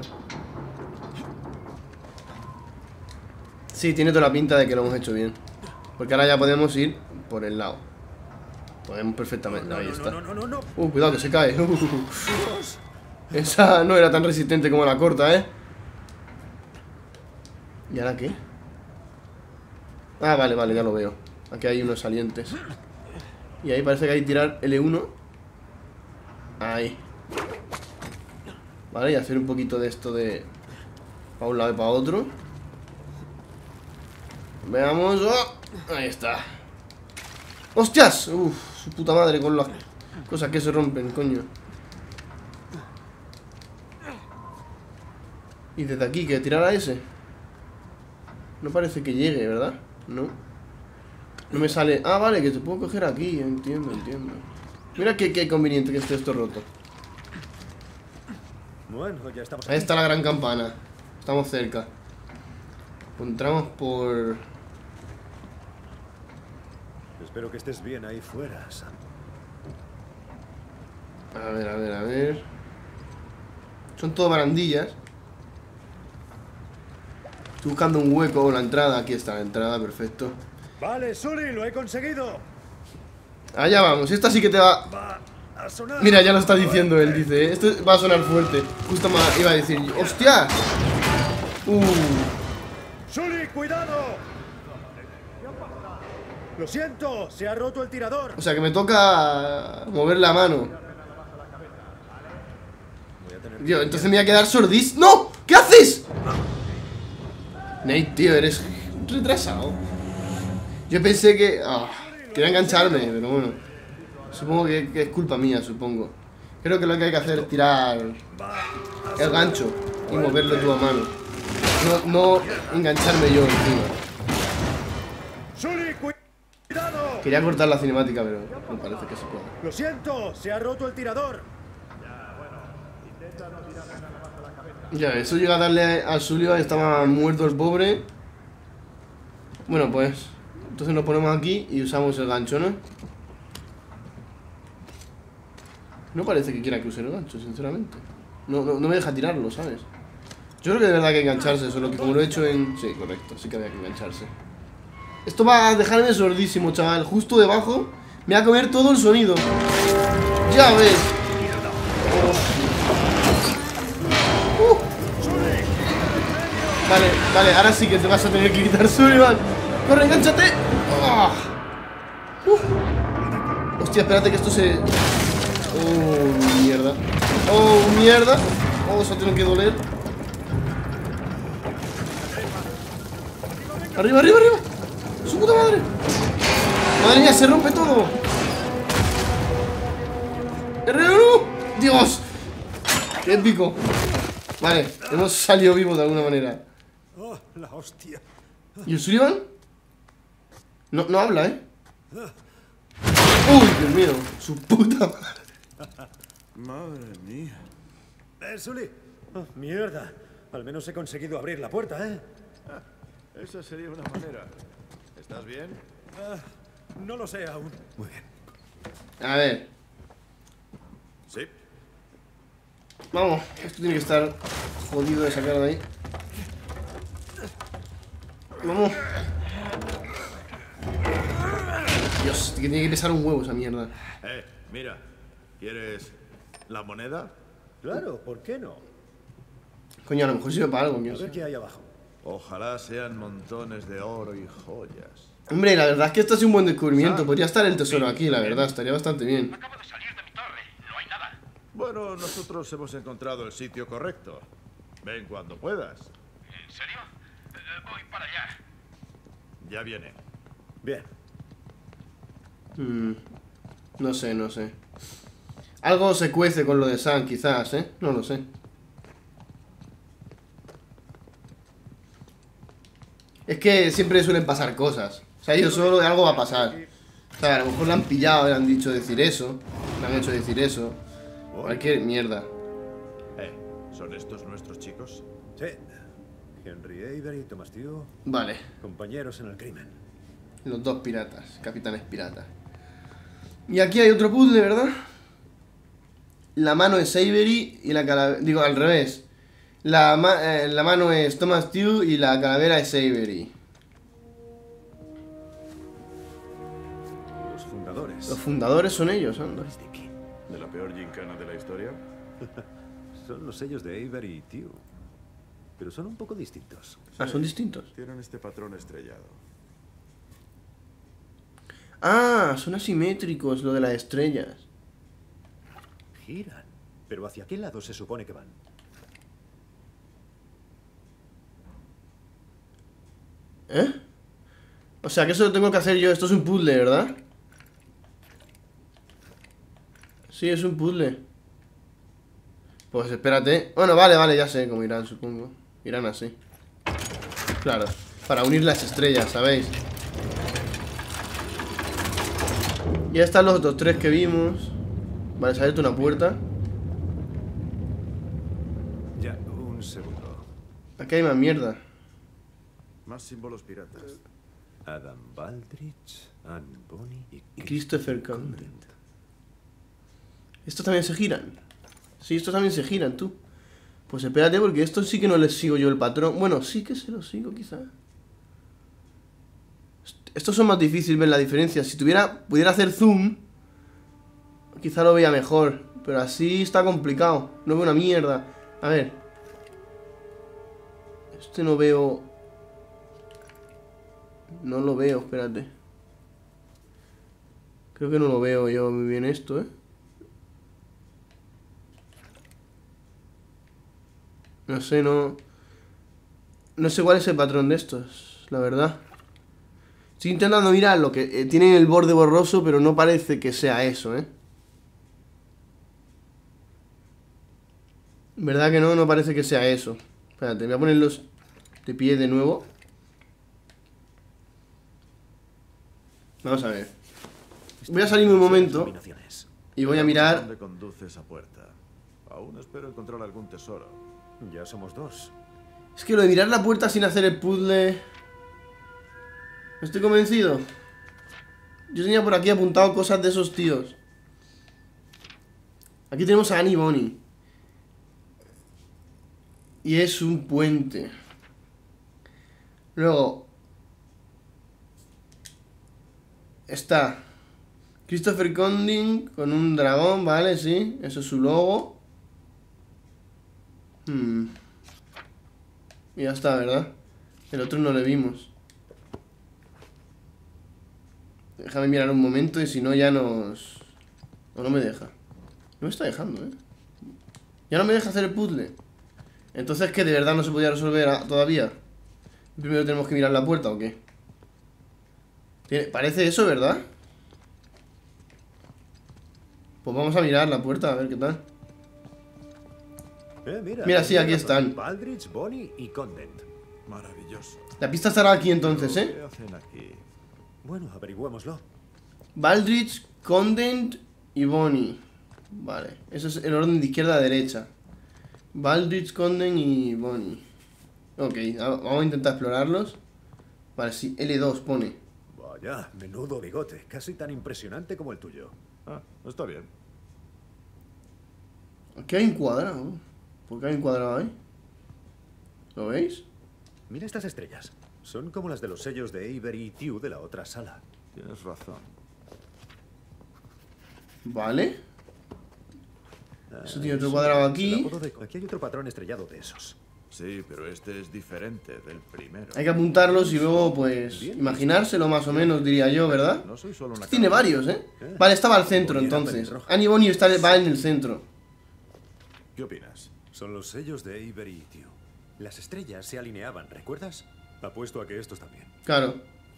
Speaker 1: Sí, tiene toda la pinta de que lo hemos hecho bien. Porque ahora ya podemos ir por el lado. Podemos perfectamente, ahí está. Cuidado que se cae. Esa no era tan resistente como la corta, ¿Y ahora qué? Ah, vale, ya lo veo. Aquí hay unos salientes. Y ahí parece que hay que tirar L1. Ahí. Vale, y hacer un poquito de esto de... para un lado y para otro. Veamos. Ahí está. ¡Hostias! Uf, su puta madre con las cosas que se rompen, coño. Y desde aquí, que tirar a ese. No parece que llegue, ¿verdad? No. No me sale... Ah, vale, que te puedo coger aquí. Entiendo. Mira qué conveniente que esté esto roto.
Speaker 7: Bueno, ya estamos aquí.
Speaker 1: Ahí está la gran campana. Estamos cerca. Encontramos por...
Speaker 7: Espero que estés bien ahí fuera, Sam.
Speaker 1: A ver. Son todo barandillas. Estoy buscando un hueco o la entrada. Aquí está la entrada, perfecto.
Speaker 7: Vale, Sully, lo he conseguido.
Speaker 1: Allá vamos, esta sí que te va...
Speaker 7: Va a sonar.
Speaker 1: Mira, ya lo está diciendo él, dice. Esto va a sonar fuerte. Justo me iba a decir... ¡Hostia!
Speaker 7: ¡Sully, cuidado! Lo siento, se ha roto el tirador.
Speaker 1: O sea que me toca mover la mano. Tío, entonces me voy a quedar sordis. ¡No! ¿Qué haces? Nate, tío, eres retrasado. Yo pensé que... quería engancharme, pero bueno. Supongo que es culpa mía, supongo. Creo que lo que hay que hacer es tirar el gancho y moverlo tú a mano. No engancharme yo encima.
Speaker 7: ¡Sully, cuidado!
Speaker 1: Quería cortar la cinemática, pero no parece que se pueda.
Speaker 7: Lo siento, se ha roto el tirador.
Speaker 1: Ya, eso llega a darle a Sullivan, estaba muerto el pobre. Bueno, pues entonces nos ponemos aquí y usamos el gancho, ¿no? No parece que quiera que use el gancho, sinceramente. No me deja tirarlo, ¿sabes? Yo creo que de verdad hay que engancharse, solo que como lo he hecho en... Sí, correcto, sí que había que engancharse. Esto va a dejarme sordísimo, chaval. Justo debajo me va a comer todo el sonido. Ya ves. Vale, ahora sí que te vas a tener que quitar, Sullivan. ¡Corre, engánchate! Hostia, espérate que esto se... ¡Oh, mierda! ¡Oh, mierda! ¡Oh, eso tiene que doler! ¡Arriba! ¡Su puta madre! ¡Madre mía, se rompe todo! ¡R1! ¡Dios! ¡Qué épico! Vale, hemos salido vivos de alguna manera.
Speaker 7: Oh, la hostia.
Speaker 1: ¿Y el Sullivan? No habla, ¿eh? ¡Uy, Dios mío! ¡Su puta madre!
Speaker 3: Madre mía.
Speaker 7: Sully. Oh, mierda. Al menos he conseguido abrir la puerta, ¿eh?
Speaker 3: Esa sería una manera. ¿Estás bien?
Speaker 7: No lo sé aún. Muy bien.
Speaker 1: A ver.
Speaker 3: Sí.
Speaker 1: Vamos, esto tiene que estar jodido de sacar de ahí. Vamos. Dios, que tiene que pesar un huevo esa mierda.
Speaker 3: Mira. ¿Quieres la moneda?
Speaker 7: Claro, ¿por qué no?
Speaker 1: Coño, a lo mejor sirve para algo,
Speaker 7: A
Speaker 1: quién
Speaker 7: ver
Speaker 1: sé.
Speaker 7: qué hay abajo.
Speaker 3: Ojalá sean montones de oro y joyas.
Speaker 1: Hombre, la verdad es que esto es un buen descubrimiento. Podría estar el tesoro aquí, la verdad. Estaría bastante bien.
Speaker 5: Acabo de salir de mi torre. No hay nada.
Speaker 3: Bueno, nosotros hemos encontrado el sitio correcto. Ven cuando puedas.
Speaker 5: ¿En serio? Voy para allá.
Speaker 3: Ya viene.
Speaker 7: Bien.
Speaker 1: No sé, no sé. Algo se cuece con lo de Sam, quizás, ¿eh? No lo sé. Es que siempre suelen pasar cosas. O sea, ellos solo de algo va a pasar. O sea, a lo mejor le han pillado, le han dicho decir eso. Le han hecho decir eso. Cualquier mierda.
Speaker 3: ¿Son estos nuestros chicos?
Speaker 7: Sí. Henry Avery, Thomas Tew,
Speaker 1: Vale.
Speaker 7: compañeros en el crimen.
Speaker 1: Los dos piratas, capitanes piratas. Y aquí hay otro puzzle, ¿verdad? La mano es Avery y la calavera... Digo, al revés. La mano es Thomas Tew y la calavera es Avery.
Speaker 7: Los fundadores.
Speaker 1: Los fundadores son ellos, anda.
Speaker 3: ¿De la peor gincana de la historia?
Speaker 7: Son los sellos de Avery y Tew. Pero son un poco distintos.
Speaker 1: Ah, son distintos.
Speaker 3: Tienen este patrón estrellado.
Speaker 1: Ah, son asimétricos, lo de las estrellas.
Speaker 7: Giran. Pero ¿hacia qué lado se supone que van?
Speaker 1: ¿Eh? O sea, que eso lo tengo que hacer yo. Esto es un puzzle, ¿verdad? Sí, es un puzzle. Pues espérate. Bueno, vale, ya sé cómo irán, supongo. Irán así. Claro, para unir las estrellas, ¿sabéis? Ya están los otros tres que vimos. Vale, se ha abierto una puerta.
Speaker 7: Ya, un segundo.
Speaker 1: Aquí hay más mierda.
Speaker 3: Más símbolos piratas.
Speaker 7: Adam Baldrige, Anne Bonny
Speaker 1: Y Christopher Condent. ¿Estos también se giran? Sí, estos también se giran, tú. Pues espérate, porque estos sí que no les sigo yo el patrón. Bueno, sí que se los sigo, quizás. Estos son más difíciles ver la diferencia. Si pudiera hacer zoom, quizá lo veía mejor. Pero así está complicado. No veo una mierda. A ver. Este no veo. No lo veo, espérate. Creo que no lo veo yo muy bien esto, ¿eh? No sé, no sé cuál es el patrón de estos, la verdad. Estoy intentando mirar lo que tienen el borde borroso, pero no parece que sea eso, ¿eh? ¿Verdad que no? No parece que sea eso. Espérate, voy a ponerlos de pie de nuevo. Vamos a ver. Voy a salirme un momento y voy a mirar.
Speaker 3: ¿Dónde conduce esa puerta? Aún espero encontrar algún tesoro.
Speaker 7: Ya somos dos.
Speaker 1: Es que lo de mirar la puerta sin hacer el puzzle... No estoy convencido. Yo tenía por aquí apuntado cosas de esos tíos. Aquí tenemos a Annie Bonny. Y es un puente. Luego está Christopher Conding con un dragón, ¿vale? Sí, eso es su logo. Y ya está, ¿verdad? El otro no le vimos. Déjame mirar un momento y si no ya nos... O no me deja. No me está dejando, ¿eh? Ya no me deja hacer el puzzle. Entonces, ¿qué? ¿De verdad no se podía resolver todavía? ¿Primero tenemos que mirar la puerta o qué? Parece eso, ¿verdad? Pues vamos a mirar la puerta, a ver qué tal. Mira, sí, aquí están.
Speaker 7: Baldrige, Bonny y Condent.
Speaker 3: Maravilloso.
Speaker 1: La pista estará aquí entonces, ¿eh?
Speaker 3: ¿Qué hacen aquí?
Speaker 7: Bueno, averigüémoslo.
Speaker 1: Baldrige, Condent y Bonny. Vale, eso es el orden de izquierda a derecha. Baldrige, Condent y Bonny. Ok, vamos a intentar explorarlos. Vale, sí, L2 pone.
Speaker 7: ya, menudo bigote. Casi tan impresionante como el tuyo.
Speaker 3: Ah, está bien.
Speaker 1: Aquí hay un cuadrado. ¿Por qué hay un cuadrado ahí? ¿Lo veis?
Speaker 7: Mira estas estrellas. Son como las de los sellos de Avery y Tew de la otra sala.
Speaker 3: Tienes razón.
Speaker 1: Vale. Eso tiene otro
Speaker 7: Eso
Speaker 1: cuadrado
Speaker 7: es el
Speaker 1: aquí.
Speaker 7: apodo de- Aquí hay otro patrón estrellado de esos.
Speaker 3: Sí, pero este es diferente del primero.
Speaker 1: Hay que apuntarlos y luego, pues, imaginárselo más o menos, diría yo, ¿verdad?
Speaker 3: No soy solo una
Speaker 1: Tiene
Speaker 3: cara.
Speaker 1: varios, ¿eh? Vale, estaba al centro,
Speaker 7: Bonnie era
Speaker 1: entonces.
Speaker 7: pelirroja.
Speaker 1: Annie Bonnie va en el centro.
Speaker 3: ¿Qué opinas?
Speaker 7: Son los sellos de Avery y Tew. Las estrellas se alineaban, ¿recuerdas? Apuesto a que estos también.
Speaker 1: Claro.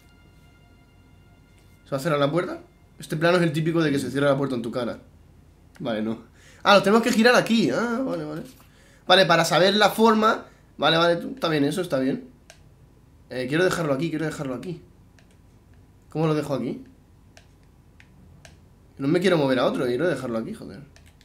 Speaker 1: ¿Se va a cerrar la puerta? Este plano es el típico de que se cierra la puerta en tu cara. Vale, no. Ah, lo tenemos que girar aquí. Ah, vale, vale. Vale, para saber la forma. Vale, vale, está bien, eso está bien. Quiero dejarlo aquí, quiero dejarlo aquí. ¿Cómo lo dejo aquí? No me quiero mover a otro, quiero dejarlo aquí, joder.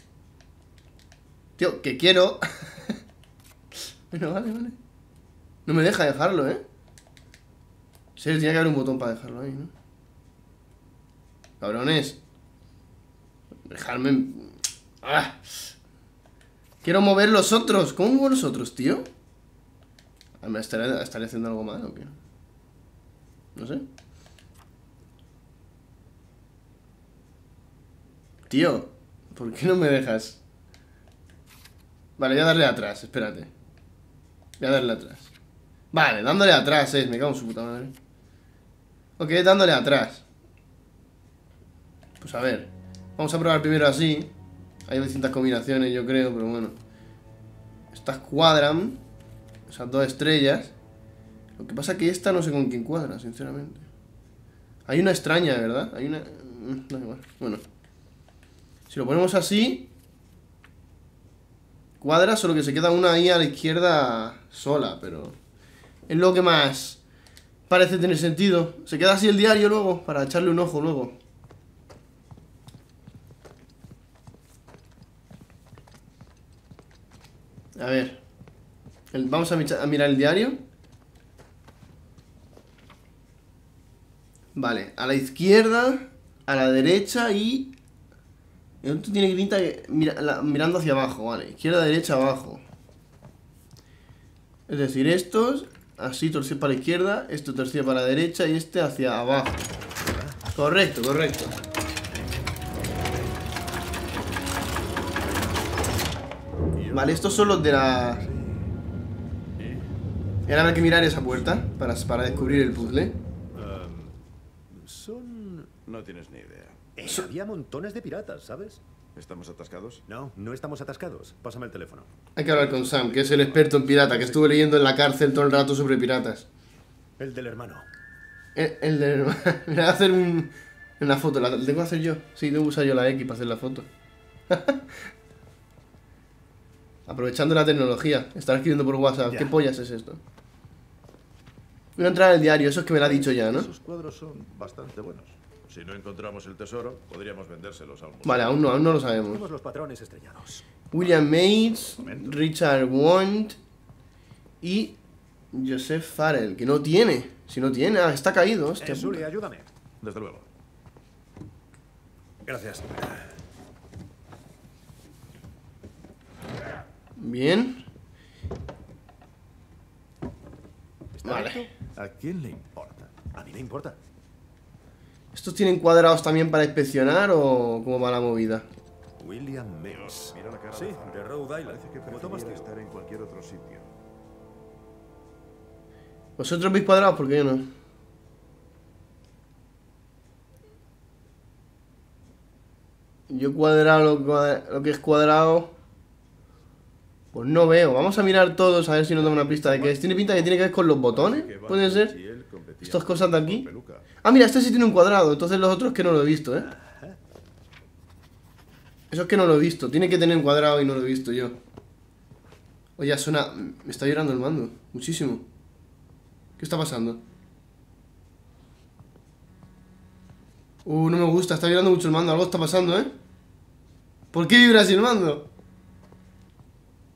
Speaker 1: Tío, que quiero. Bueno, vale, vale. No me deja dejarlo, ¿eh? Sí, tiene que haber un botón para dejarlo ahí, ¿no? Cabrones. Dejarme... ¡Ah! Quiero mover los otros. ¿Cómo muevo los otros, tío? ¿Me estaré haciendo algo mal o qué? No sé. Tío, ¿por qué no me dejas? Vale, voy a darle atrás, espérate. Voy a darle atrás. Vale, dándole atrás, me cago en su puta madre. Ok, dándole atrás. Pues a ver. Vamos a probar primero así. Hay distintas combinaciones, yo creo, pero bueno. Estas cuadran. Esas dos estrellas. Lo que pasa es que esta no sé con quién cuadra, sinceramente. Hay una extraña, ¿verdad? Hay una... No, igual. Bueno. Si lo ponemos así... Cuadra, solo que se queda una ahí a la izquierda sola, pero... Es lo que más parece tener sentido. Se queda así el diario luego, para echarle un ojo luego. A ver. Vamos a mirar el diario. Vale, a la izquierda, a la derecha y... Esto tiene pinta que mirando hacia abajo, vale. Izquierda, derecha, abajo. Es decir, estos así torcido para la izquierda, esto torcido para la derecha y este hacia abajo. Correcto, correcto. Vale, estos son los de la... Y ahora habrá que mirar esa puerta para descubrir el puzzle.
Speaker 7: Son...
Speaker 3: No tienes ni idea.
Speaker 7: Había montones de piratas, ¿sabes?
Speaker 3: ¿Estamos atascados?
Speaker 7: No, no estamos atascados. Pásame el teléfono.
Speaker 1: Hay que hablar con Sam, que es el experto en pirata, que estuvo leyendo en la cárcel todo el rato sobre piratas.
Speaker 7: El del hermano.
Speaker 1: El de... Me voy a hacer una foto. ¿La tengo que hacer yo? Sí, tengo que usar yo la X para hacer la foto. Aprovechando la tecnología. Estar escribiendo por WhatsApp.
Speaker 7: Ya.
Speaker 1: ¿Qué pollas es esto? Voy a entrar al diario. Eso es que me lo ha dicho ya, ¿no?
Speaker 3: Esos cuadros son bastante buenos. Si no encontramos el tesoro, podríamos vendérselos a un museo.
Speaker 1: Vale, aún no lo sabemos.
Speaker 7: Tenemos los patrones estrellados.
Speaker 1: William Mates, Richard Wand y Joseph Farrell, que no tiene. Si no tiene, está caído. Hostia,
Speaker 7: Sully,
Speaker 1: puta.
Speaker 7: ayúdame.
Speaker 3: Desde luego.
Speaker 7: Gracias.
Speaker 1: Bien.
Speaker 7: ¿Está
Speaker 1: Vale.
Speaker 7: listo?
Speaker 3: ¿A quién le importa?
Speaker 7: A mí me importa.
Speaker 1: ¿Estos tienen cuadrados también para inspeccionar o cómo va la movida?
Speaker 7: William Mates.
Speaker 3: Mira la cara
Speaker 7: Sí, de Rhode Island.
Speaker 3: Parece que
Speaker 7: Como Thomas
Speaker 3: prefiriera
Speaker 7: Tew.
Speaker 3: estar en cualquier otro sitio.
Speaker 1: ¿Vosotros veis cuadrados? ¿Por qué yo no? Yo cuadrado lo que es cuadrado, pues no veo. Vamos a mirar todos a ver si nos da una pista de qué es. Tiene pinta que tiene que ver con los botones. ¿Puede ser?
Speaker 3: Si él competía
Speaker 1: Estas cosas de aquí.
Speaker 3: por peluca.
Speaker 1: Ah, mira, este sí tiene un cuadrado. Entonces los otros que no lo he visto, ¿eh? Eso es que no lo he visto. Tiene que tener un cuadrado y no lo he visto yo. Oye, suena... Me está llorando el mando. Muchísimo. ¿Qué está pasando? No me gusta. Está vibrando mucho el mando. Algo está pasando, ¿eh? ¿Por qué vibra así el mando?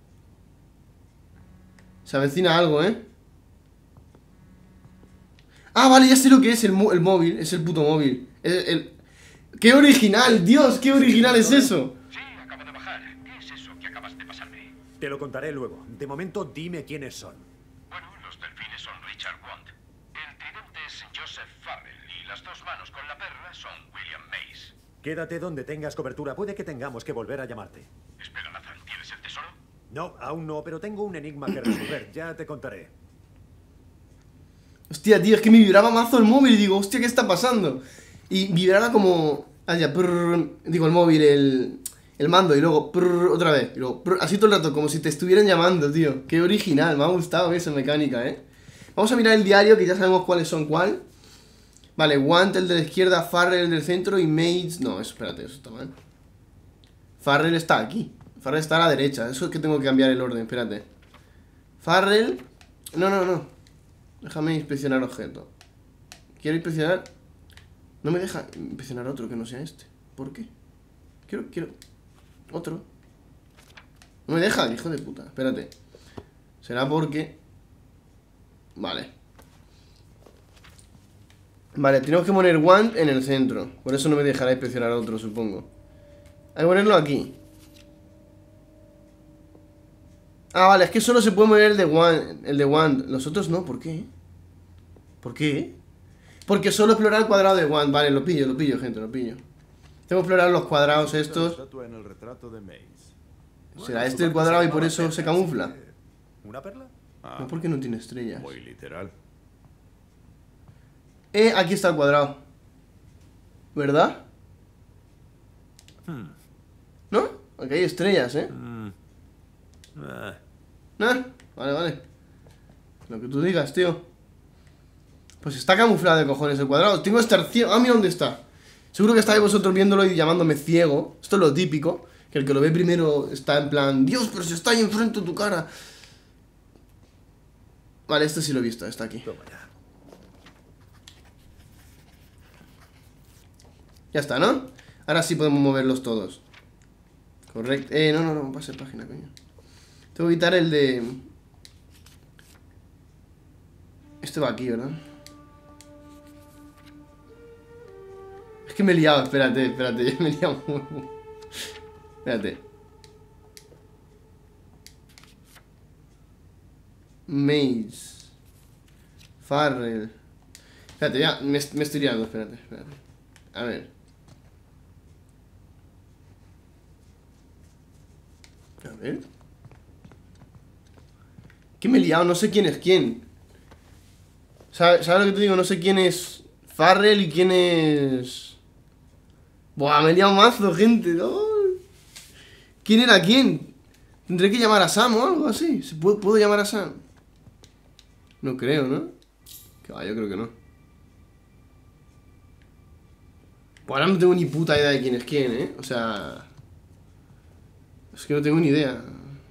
Speaker 1: Se avecina algo, ¿eh? Ah, vale, ya sé lo que es el móvil. Es el puto móvil. ¡Qué original! ¡Dios! ¡Qué original es eso!
Speaker 5: Sí, acabo de bajar. ¿Qué es eso que acabas de pasarme?
Speaker 7: Te lo contaré luego. De momento, dime quiénes son.
Speaker 5: Bueno, los delfines son Richard Wand. El tridente es Joseph Farrell. Y las dos manos con la perla son William Mace.
Speaker 7: Quédate donde tengas cobertura. Puede que tengamos que volver a llamarte.
Speaker 5: Espera, Nathan, ¿tienes el tesoro?
Speaker 7: No, aún no, pero tengo un enigma que resolver. Ya te contaré.
Speaker 1: Hostia, tío, es que me vibraba mazo el móvil y digo, hostia, ¿qué está pasando? Y vibraba como... Ah, ya, digo, el móvil, el mando, y luego otra vez, y luego así todo el rato, como si te estuvieran llamando, tío. Qué original, me ha gustado esa mecánica, Vamos a mirar el diario, que ya sabemos cuáles son cuál. Vale, Want, el de la izquierda, Farrell, el del centro, y Mates... No, eso, espérate, eso está mal. Farrell está aquí. Farrell está a la derecha, eso es que tengo que cambiar el orden, espérate. Farrell... No. Déjame inspeccionar objeto. Quiero inspeccionar... No me deja inspeccionar otro que no sea este. ¿Por qué? Quiero... Otro. No me deja, hijo de puta. Espérate. Será porque... Vale. Vale, tenemos que poner Want en el centro. Por eso no me dejará inspeccionar otro, supongo. Hay que ponerlo aquí. Ah, vale, es que solo se puede mover el de Want. Los otros no, ¿por qué? ¿Por qué? Porque solo explorar el cuadrado de Want. Vale, lo pillo, gente, lo pillo. Tengo que explorar los cuadrados estos.
Speaker 3: En el retrato de Mace.
Speaker 1: ¿Será este el cuadrado y por eso se camufla?
Speaker 7: ¿Una perla?
Speaker 1: No, porque no tiene estrellas.
Speaker 3: Muy literal.
Speaker 1: Aquí está el cuadrado. ¿Verdad? ¿No? Aquí hay estrellas, Vale. Lo que tú digas, tío. Pues está camuflado de cojones el cuadrado. Tengo que estar ciego. Ah, mira dónde está. Seguro que estáis vosotros viéndolo y llamándome ciego. Esto es lo típico. Que el que lo ve primero está en plan, Dios, pero si está ahí enfrente de tu cara. Vale, este sí lo he visto, está aquí.
Speaker 7: Toma ya.
Speaker 1: Ya está, ¿no? Ahora sí podemos moverlos todos. Correcto. No, pase página, coño. Tengo que quitar el de... Este va aquí, ¿verdad? Es que me he liado, espérate, ya me he liado. Espérate. Maze. Farrell. Espérate, ya, me estoy liando, espérate. A ver. ¿Qué me he liado? No sé quién es quién. ¿Sabes lo que te digo? No sé quién es Farrell y quién es... Buah, me he liado mazo, gente, ¿no? ¿Quién era quién? ¿Tendré que llamar a Sam o algo así? ¿Puedo llamar a Sam? No creo, ¿no? Que va, yo creo que no. Pues ahora no tengo ni puta idea de quién es quién, O sea... Es que no tengo ni idea.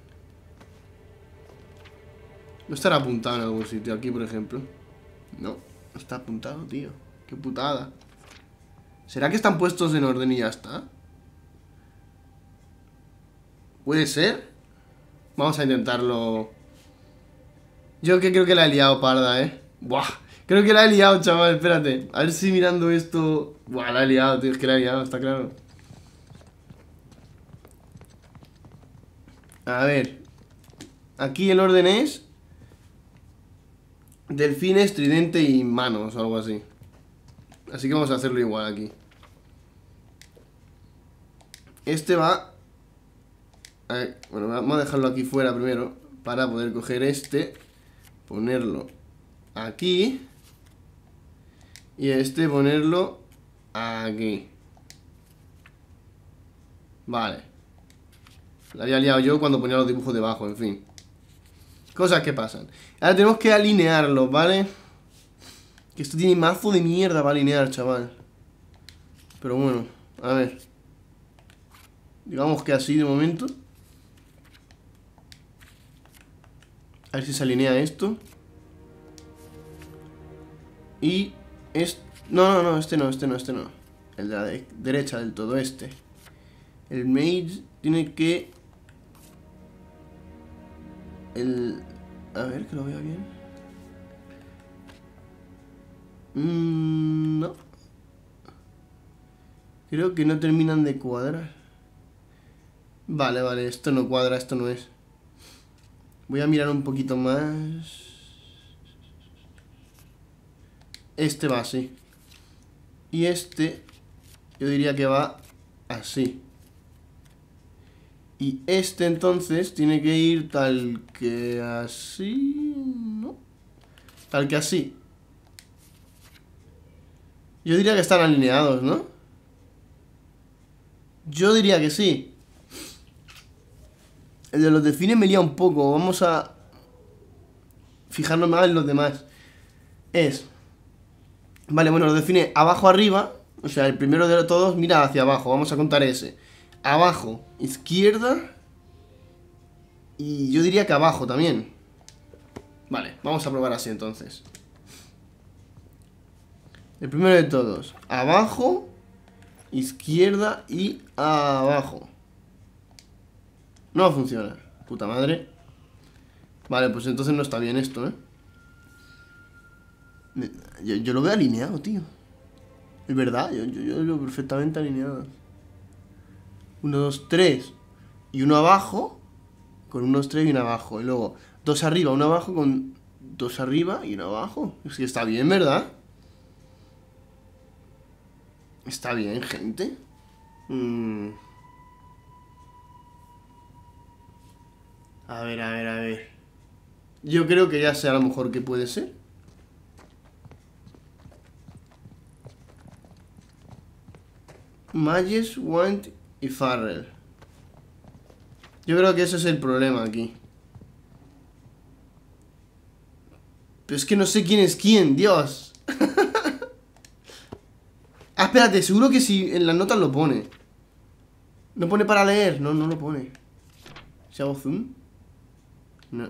Speaker 1: No estará apuntado en algún sitio. Aquí, por ejemplo. No está apuntado, tío. Qué putada. ¿Será que están puestos en orden y ya está? ¿Puede ser? Vamos a intentarlo. Yo que creo que la he liado, parda, Buah, creo que la he liado, chaval, espérate. A ver si mirando esto... Buah, la he liado, tío, es que la he liado, está claro. A ver. Aquí el orden es... Delfines, tridente y manos o algo así. Así que vamos a hacerlo igual aquí. Este va... A ver, bueno, vamos a dejarlo aquí fuera primero. Para poder coger este. Ponerlo aquí. Y este ponerlo aquí. Vale. La había liado yo cuando ponía los dibujos debajo, en fin. Cosas que pasan. Ahora tenemos que alinearlos, ¿vale? Que esto tiene mazo de mierda para alinear, chaval. Pero bueno, a ver. Digamos que así de momento. A ver si se alinea esto. Y... No, este no. El de la derecha del todo, este. El mage tiene que... A ver, que lo vea bien. No. Creo que no terminan de cuadrar. Vale, vale, esto no cuadra, esto no es. Voy a mirar un poquito más. Este va así. Y este, yo diría que va así. Y este entonces tiene que ir tal que así, ¿no? Tal que así. Yo diría que están alineados, ¿no? Yo diría que sí. El de los delfines me lía un poco. Vamos a fijarnos más en los demás. Vale, bueno, los delfines abajo, arriba. O sea, el primero de todos mira hacia abajo. Vamos a contar ese. Abajo, izquierda. Y yo diría que abajo también. Vale, vamos a probar así entonces. El primero de todos. Abajo, izquierda y abajo. No funciona. Puta madre. Vale, pues entonces no está bien esto, ¿eh? Yo lo veo alineado, tío. Es verdad, yo lo veo perfectamente alineado. 1, 2, 3. Y uno abajo. Con 1, 2, 3 y uno abajo. Y luego 2 arriba, uno abajo con 2 arriba y uno abajo. Es que está bien, ¿verdad? Está bien, gente. A ver, a ver, a ver. Yo creo que ya sé a lo mejor qué puede ser. Mages, Want y Farrell. Yo creo que ese es el problema aquí. Pero es que no sé quién es quién, Dios. Ah, espérate, seguro que si en las notas lo pone. ¿No pone para leer? No, no lo pone. ¿Si hago zoom? No.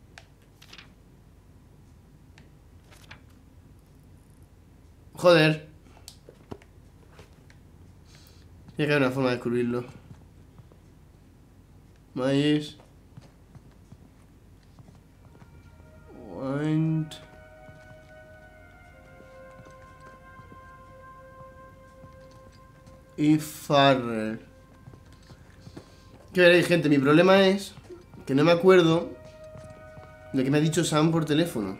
Speaker 1: Joder. Tiene que haber una forma de descubrirlo. Maíz. Want. Y Farrell. Que veréis, gente, mi problema es que no me acuerdo de que me ha dicho Sam por teléfono.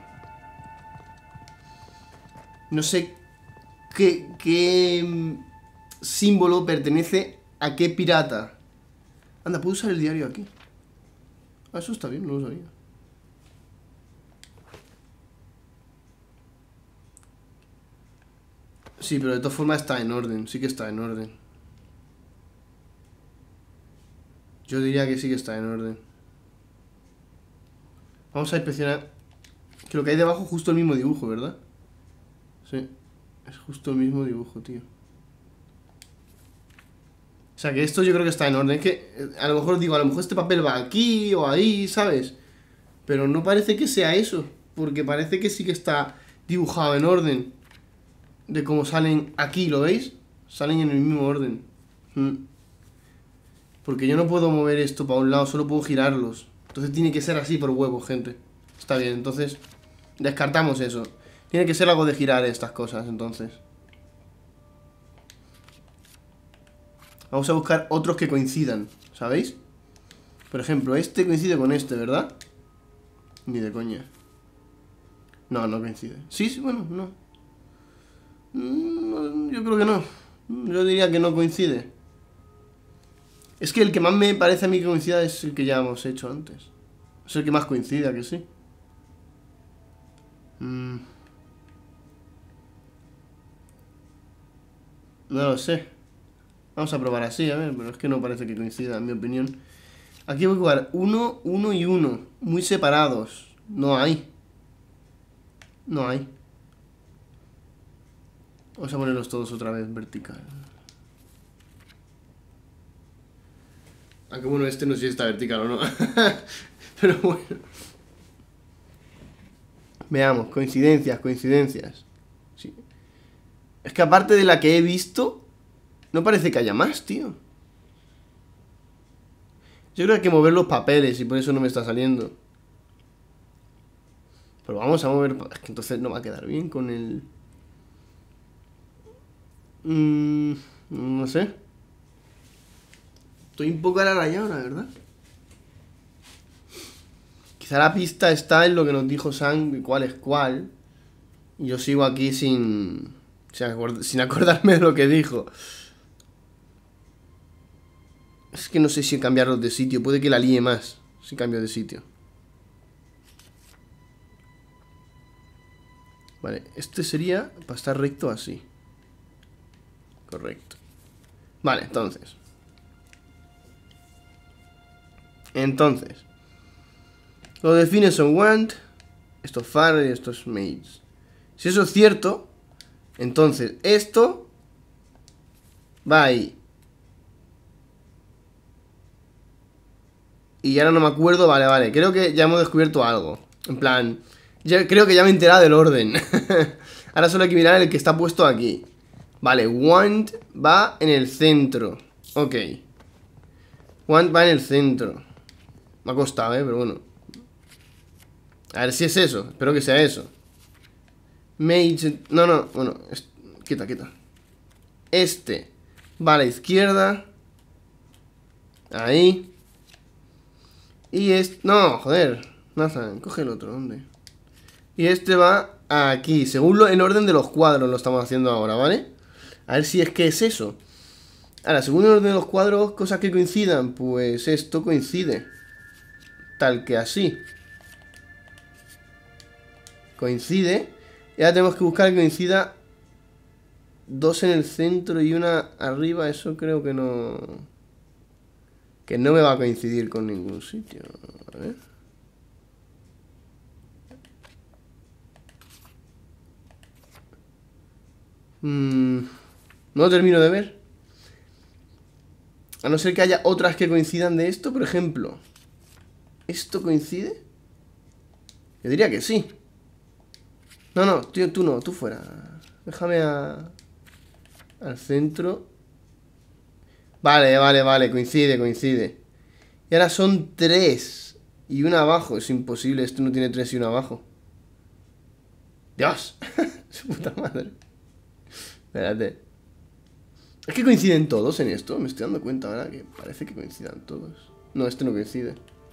Speaker 1: No sé qué símbolo pertenece a qué pirata. Anda, ¿puedo usar el diario aquí? Ah, eso está bien, no lo sabía. Sí, pero de todas formas está en orden. Sí que está en orden. Yo diría que sí que está en orden. Vamos a inspeccionar. Que lo que hay debajo es justo el mismo dibujo, ¿verdad? Sí. Es justo el mismo dibujo, tío. O sea que esto yo creo que está en orden. Es que a lo mejor digo, a lo mejor este papel va aquí o ahí, ¿sabes? Pero no parece que sea eso. Porque parece que sí que está dibujado en orden. De cómo salen aquí, ¿lo veis? Salen en el mismo orden. Porque yo no puedo mover esto para un lado, solo puedo girarlos. Entonces tiene que ser así por huevo, gente. Está bien, entonces descartamos eso. Tiene que ser algo de girar estas cosas, entonces. Vamos a buscar otros que coincidan, ¿sabéis? Por ejemplo, este coincide con este, ¿verdad? Ni de coña. No, no coincide. Sí, sí, bueno, no. Yo creo que no. Yo diría que no coincide. Es que el que más me parece a mí que coincida es el que ya hemos hecho antes. Es el que más coincida, que sí. No lo sé. Vamos a probar así, a ver, pero es que no parece que coincida, en mi opinión. Aquí voy a jugar 1, 1 y 1. Muy separados. No hay. No hay. Vamos a ponerlos todos otra vez vertical. Aunque bueno, este no sé si está vertical o no. Pero bueno. Veamos, coincidencias, coincidencias. Sí. Es que aparte de la que he visto, no parece que haya más, tío. Yo creo que hay que mover los papeles y por eso no me está saliendo. Pero vamos a mover... Es que entonces no va a quedar bien con el... No sé. Estoy un poco a la raya ahora, ¿verdad? Quizá la pista está en lo que nos dijo Sam, de cuál es cuál. Y yo sigo aquí sin acordarme de lo que dijo. Es que no sé si cambiarlos de sitio. Puede que la líe más si cambio de sitio. Vale, este sería para estar recto así. Correcto. Vale, entonces. Lo define son Want. Esto es Farrell y esto es Mates. Si eso es cierto, entonces esto va ahí. Y ahora no me acuerdo, vale, creo que ya hemos descubierto algo. En plan, creo que ya me he enterado del orden. Ahora solo hay que mirar el que está puesto aquí. Vale, Want va en el centro. Ok. Want va en el centro. Me ha costado, pero bueno. A ver si es eso, espero que sea eso. Mage, no, bueno, quita. Este va a la izquierda. Ahí. Y este, no, joder, Nathan, coge el otro, hombre. Y este va aquí, según en orden de los cuadros lo estamos haciendo ahora, ¿vale? A ver si es que es eso. Ahora, según el orden de los cuadros, cosas que coincidan, pues esto coincide. Tal que así. Coincide. Y ahora tenemos que buscar que coincida dos en el centro y una arriba. Eso creo que no... Que no me va a coincidir con ningún sitio. A ver. No lo termino de ver. A no ser que haya otras que coincidan de esto, por ejemplo. ¿Esto coincide? Yo diría que sí. No, tío, tú no, tú fuera. Déjame al centro. Vale, coincide. Y ahora son 3 y una abajo. Es imposible, esto no tiene 3 y una abajo. ¡Dios! Su puta madre. Espérate. Es que coinciden todos en esto. Me estoy dando cuenta ahora que parece que coincidan todos. No, este no coincide.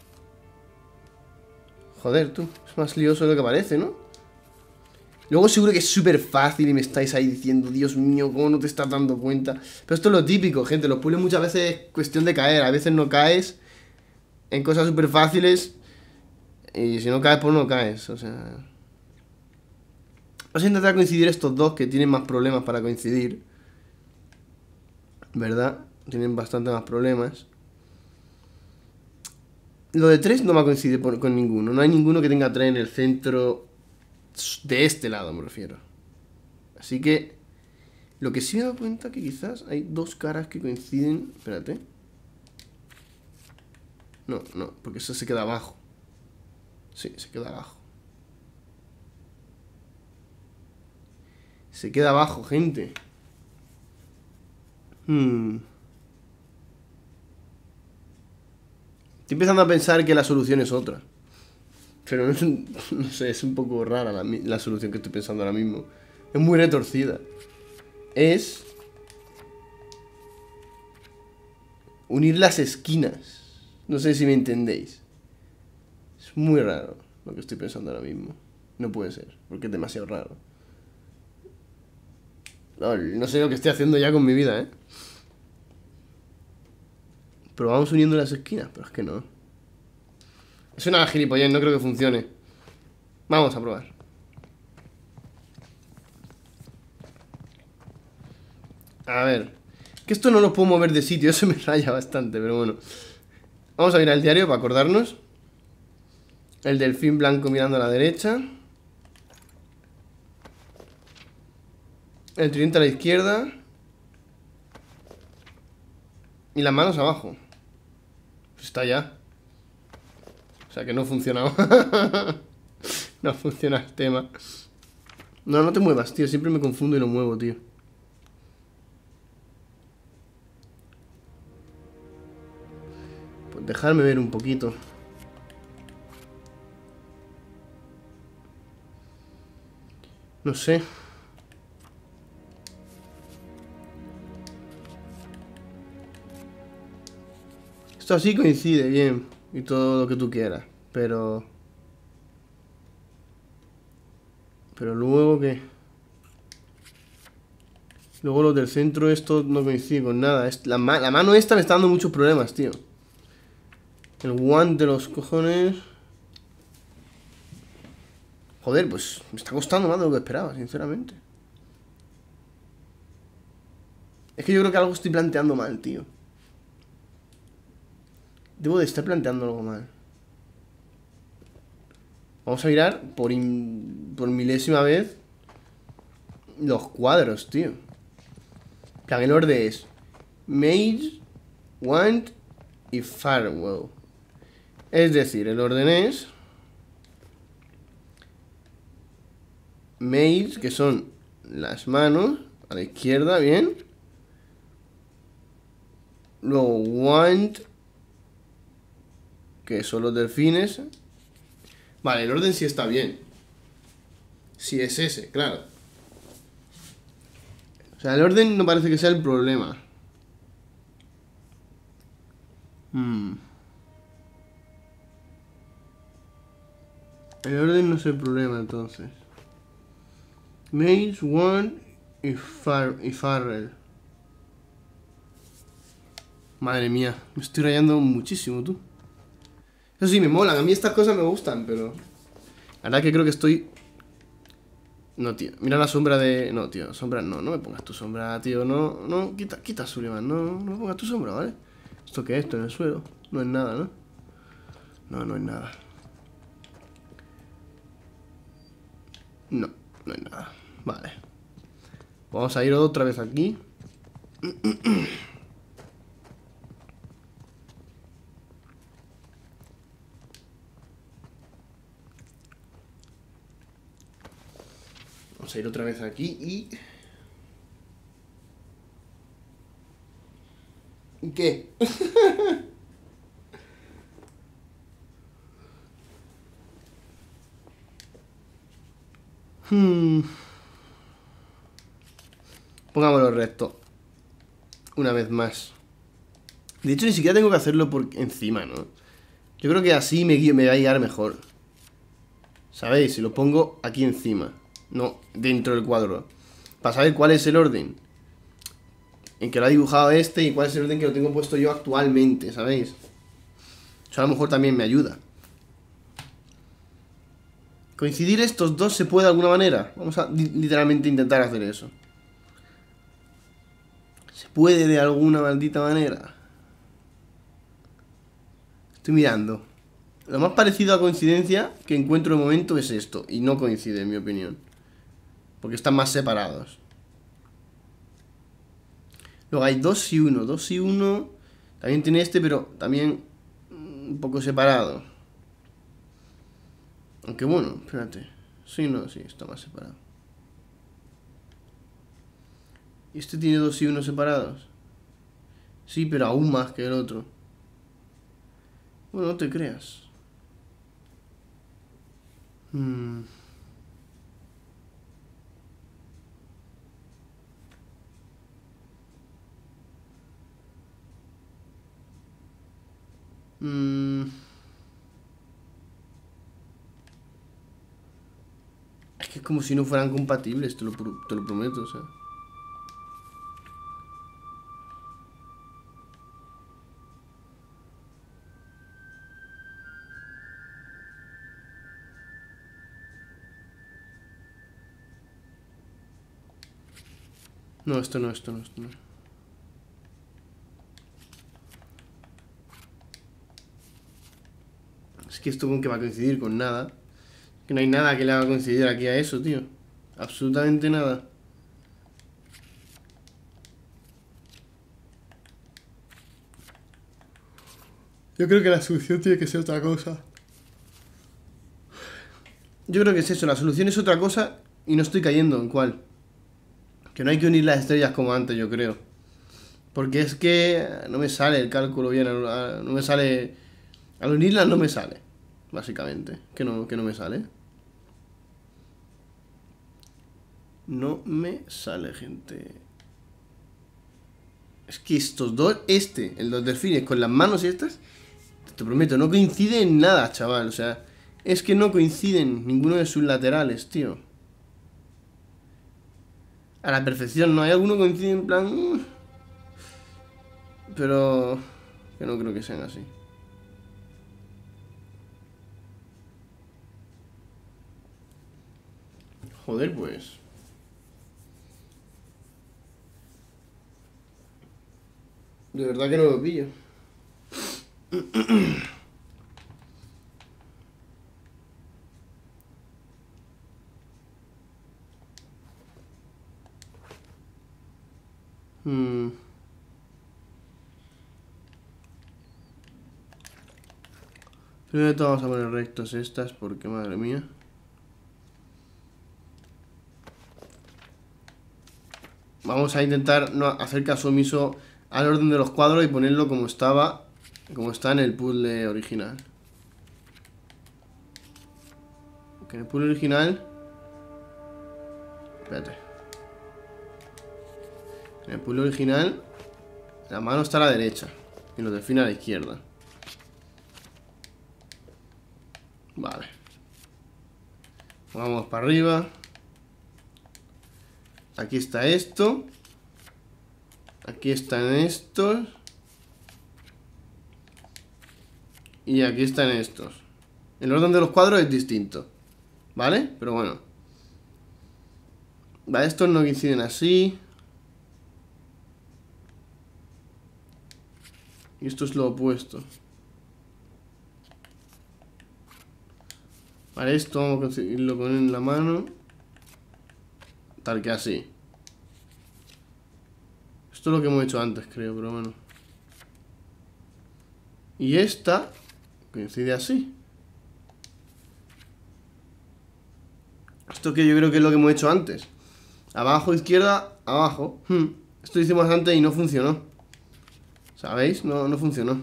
Speaker 1: Joder, tú. Es más lioso de lo que parece, ¿no? Luego seguro que es súper fácil y me estáis ahí diciendo, Dios mío, ¿cómo no te estás dando cuenta? Pero esto es lo típico, gente. Los puzzles muchas veces es cuestión de caer. A veces no caes en cosas súper fáciles. Y si no caes, pues no caes. O sea... Vamos a intentar coincidir estos dos que tienen más problemas para coincidir. ¿Verdad? Tienen bastante más problemas. Lo de 3 no va a coincidir con ninguno. No hay ninguno que tenga 3 en el centro. De este lado me refiero. Así que lo que sí me he dado cuenta que quizás hay dos caras que coinciden. Espérate. No, porque eso se queda abajo. Sí, se queda abajo. Se queda abajo, gente. Estoy empezando a pensar que la solución es otra. Pero no sé, es un poco rara la solución que estoy pensando ahora mismo. Es muy retorcida. Es unir las esquinas. No sé si me entendéis. Es muy raro lo que estoy pensando ahora mismo. No puede ser, porque es demasiado raro. No sé lo que estoy haciendo ya con mi vida, ¿eh? Pero vamos uniendo las esquinas, pero es que no. Es una gilipollez, no creo que funcione. Vamos a probar. A ver. Que esto no lo puedo mover de sitio, eso me raya bastante, pero bueno. Vamos a ir al diario para acordarnos. El delfín blanco mirando a la derecha. El tridente a la izquierda. Y las manos abajo. Pues está ya. O sea que no ha funcionado. No funciona el tema. No te muevas, tío. Siempre me confundo y lo muevo, tío. Pues dejarme ver un poquito. No sé. Esto así coincide bien y todo lo que tú quieras, pero luego ¿qué? Luego los del centro esto no coincide con nada. La mano esta me está dando muchos problemas, tío. El guante de los cojones. Joder, pues me está costando más de lo que esperaba, sinceramente. Es que yo creo que algo estoy planteando mal, tío. Debo de estar planteando algo mal. Vamos a mirar por milésima vez los cuadros, tío. El orden es Mage, Want y Farewell. Es decir, el orden es Mage, que son las manos, a la izquierda, bien. Luego Want, que son los delfines. Vale, el orden sí está bien. Sí es ese, claro. O sea, el orden no parece que sea el problema. El orden no es el problema, entonces. Mage, Want y Farrell. Madre mía, me estoy rayando muchísimo, tú. Eso sí, me molan, a mí estas cosas me gustan, pero... La verdad que creo que estoy... No, tío, mira la sombra de... No, tío, sombra no, no me pongas tu sombra, tío. No, quita Sullivan, no me pongas tu sombra, ¿vale? ¿Esto qué es? Esto en el suelo. No es nada, ¿no? No es nada. No es nada. Vale. Vamos a ir otra vez aquí. Vamos a ir otra vez aquí y... ¿Qué? Pongámoslo recto. Una vez más. De hecho, ni siquiera tengo que hacerlo por encima, ¿no? Yo creo que así me va a guiar mejor. ¿Sabéis? Si lo pongo aquí encima, no dentro del cuadro, para saber cuál es el orden en que lo ha dibujado este y cuál es el orden que lo tengo puesto yo actualmente, ¿sabéis? Eso a lo mejor también me ayuda. ¿Coincidir estos dos se puede de alguna manera? Vamos a literalmente intentar hacer eso. ¿Se puede de alguna maldita manera? Estoy mirando. Lo más parecido a coincidencia que encuentro de momento es esto. Y no coincide, en mi opinión. Porque están más separados. Luego hay 2 y 1. 2 y 1 también tiene este, pero también un poco separado. Aunque bueno, espérate. Sí, no, sí, está más separado. ¿Y este tiene 2 y 1 separados? Sí, pero aún más que el otro. Bueno, no te creas. Es que es como si no fueran compatibles, te lo prometo, o sea. No, esto no. Es que esto con que va a coincidir con nada. Que no hay nada que le haga coincidir aquí a eso, tío. Absolutamente nada. Yo creo que la solución tiene que ser otra cosa. Yo creo que es eso, la solución es otra cosa y no estoy cayendo en cuál. Que no hay que unir las estrellas como antes, yo creo. Porque es que no me sale el cálculo bien, no me sale... Al unirlas no me sale, básicamente. Que no me sale. No me sale, gente. Es que estos dos, el dos delfines con las manos y estas, te prometo, no coinciden en nada, chaval. O sea, es que no coinciden ninguno de sus laterales, tío. A la perfección, ¿no? Hay alguno que coincide en plan... Pero... que no creo que sean así. Joder, pues... De verdad que no lo pillo. Primero de todo vamos a poner rectos estas porque madre mía. Vamos a intentar no hacer caso omiso al orden de los cuadros y ponerlo como estaba, como está en el puzzle original. Que en el puzzle original... Espérate. En el puzzle original la mano está a la derecha y los delfines a la izquierda. Vale. Vamos para arriba. Aquí está esto. Aquí están estos. Y aquí están estos. El orden de los cuadros es distinto, ¿vale? Pero bueno. Vale, estos no coinciden así. Y esto es lo opuesto. Vale, esto vamos a conseguirlo poner en la mano. Tal que así. Esto es lo que hemos hecho antes, creo, pero bueno. Y esta coincide así. Esto que yo creo que es lo que hemos hecho antes. Abajo, izquierda, abajo. Esto lo hicimos antes y no funcionó. ¿Sabéis? No funcionó.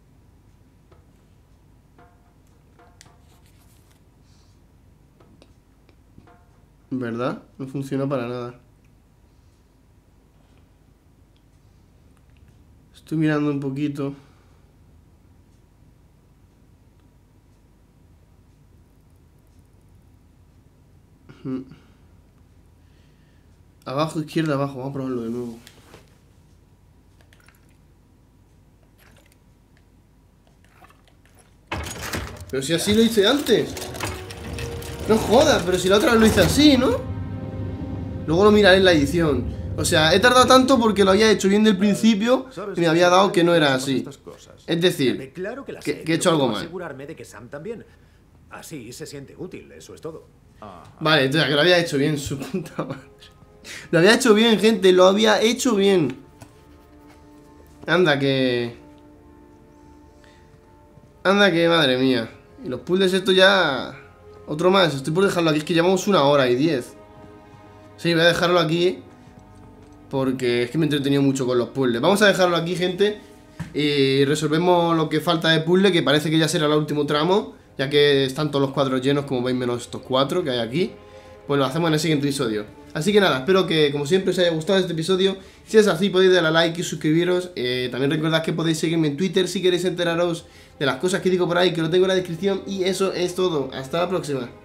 Speaker 1: ¿Verdad? No funcionó para nada. Estoy mirando un poquito. Abajo, izquierda, abajo. Vamos a probarlo de nuevo. Pero si así lo hice antes. No jodas, pero si la otra vez lo hice así, ¿no? Luego lo miraré en la edición. O sea, he tardado tanto porque lo había hecho bien del principio y me había dado que no era así. Es decir, que he hecho algo mal.
Speaker 7: Asegurarme de que Sam también. Así se siente útil, eso es todo.
Speaker 1: Vale, entonces que lo había hecho bien, su puta madre. Lo había hecho bien, gente, lo había hecho bien. Anda que... Anda que, madre mía. Y los puzzles estos ya... Otro más, estoy por dejarlo aquí, es que llevamos 1 hora y 10. Sí, voy a dejarlo aquí porque es que me he entretenido mucho con los puzzles. Vamos a dejarlo aquí, gente, y resolvemos lo que falta de puzzle, que parece que ya será el último tramo, ya que están todos los cuadros llenos, como veis, menos estos 4 que hay aquí. Pues lo hacemos en el siguiente episodio. Así que nada, espero que como siempre os haya gustado este episodio. Si es así, podéis darle a like y suscribiros. También recordad que podéis seguirme en Twitter si queréis enteraros de las cosas que digo por ahí, que lo tengo en la descripción. Y eso es todo, hasta la próxima.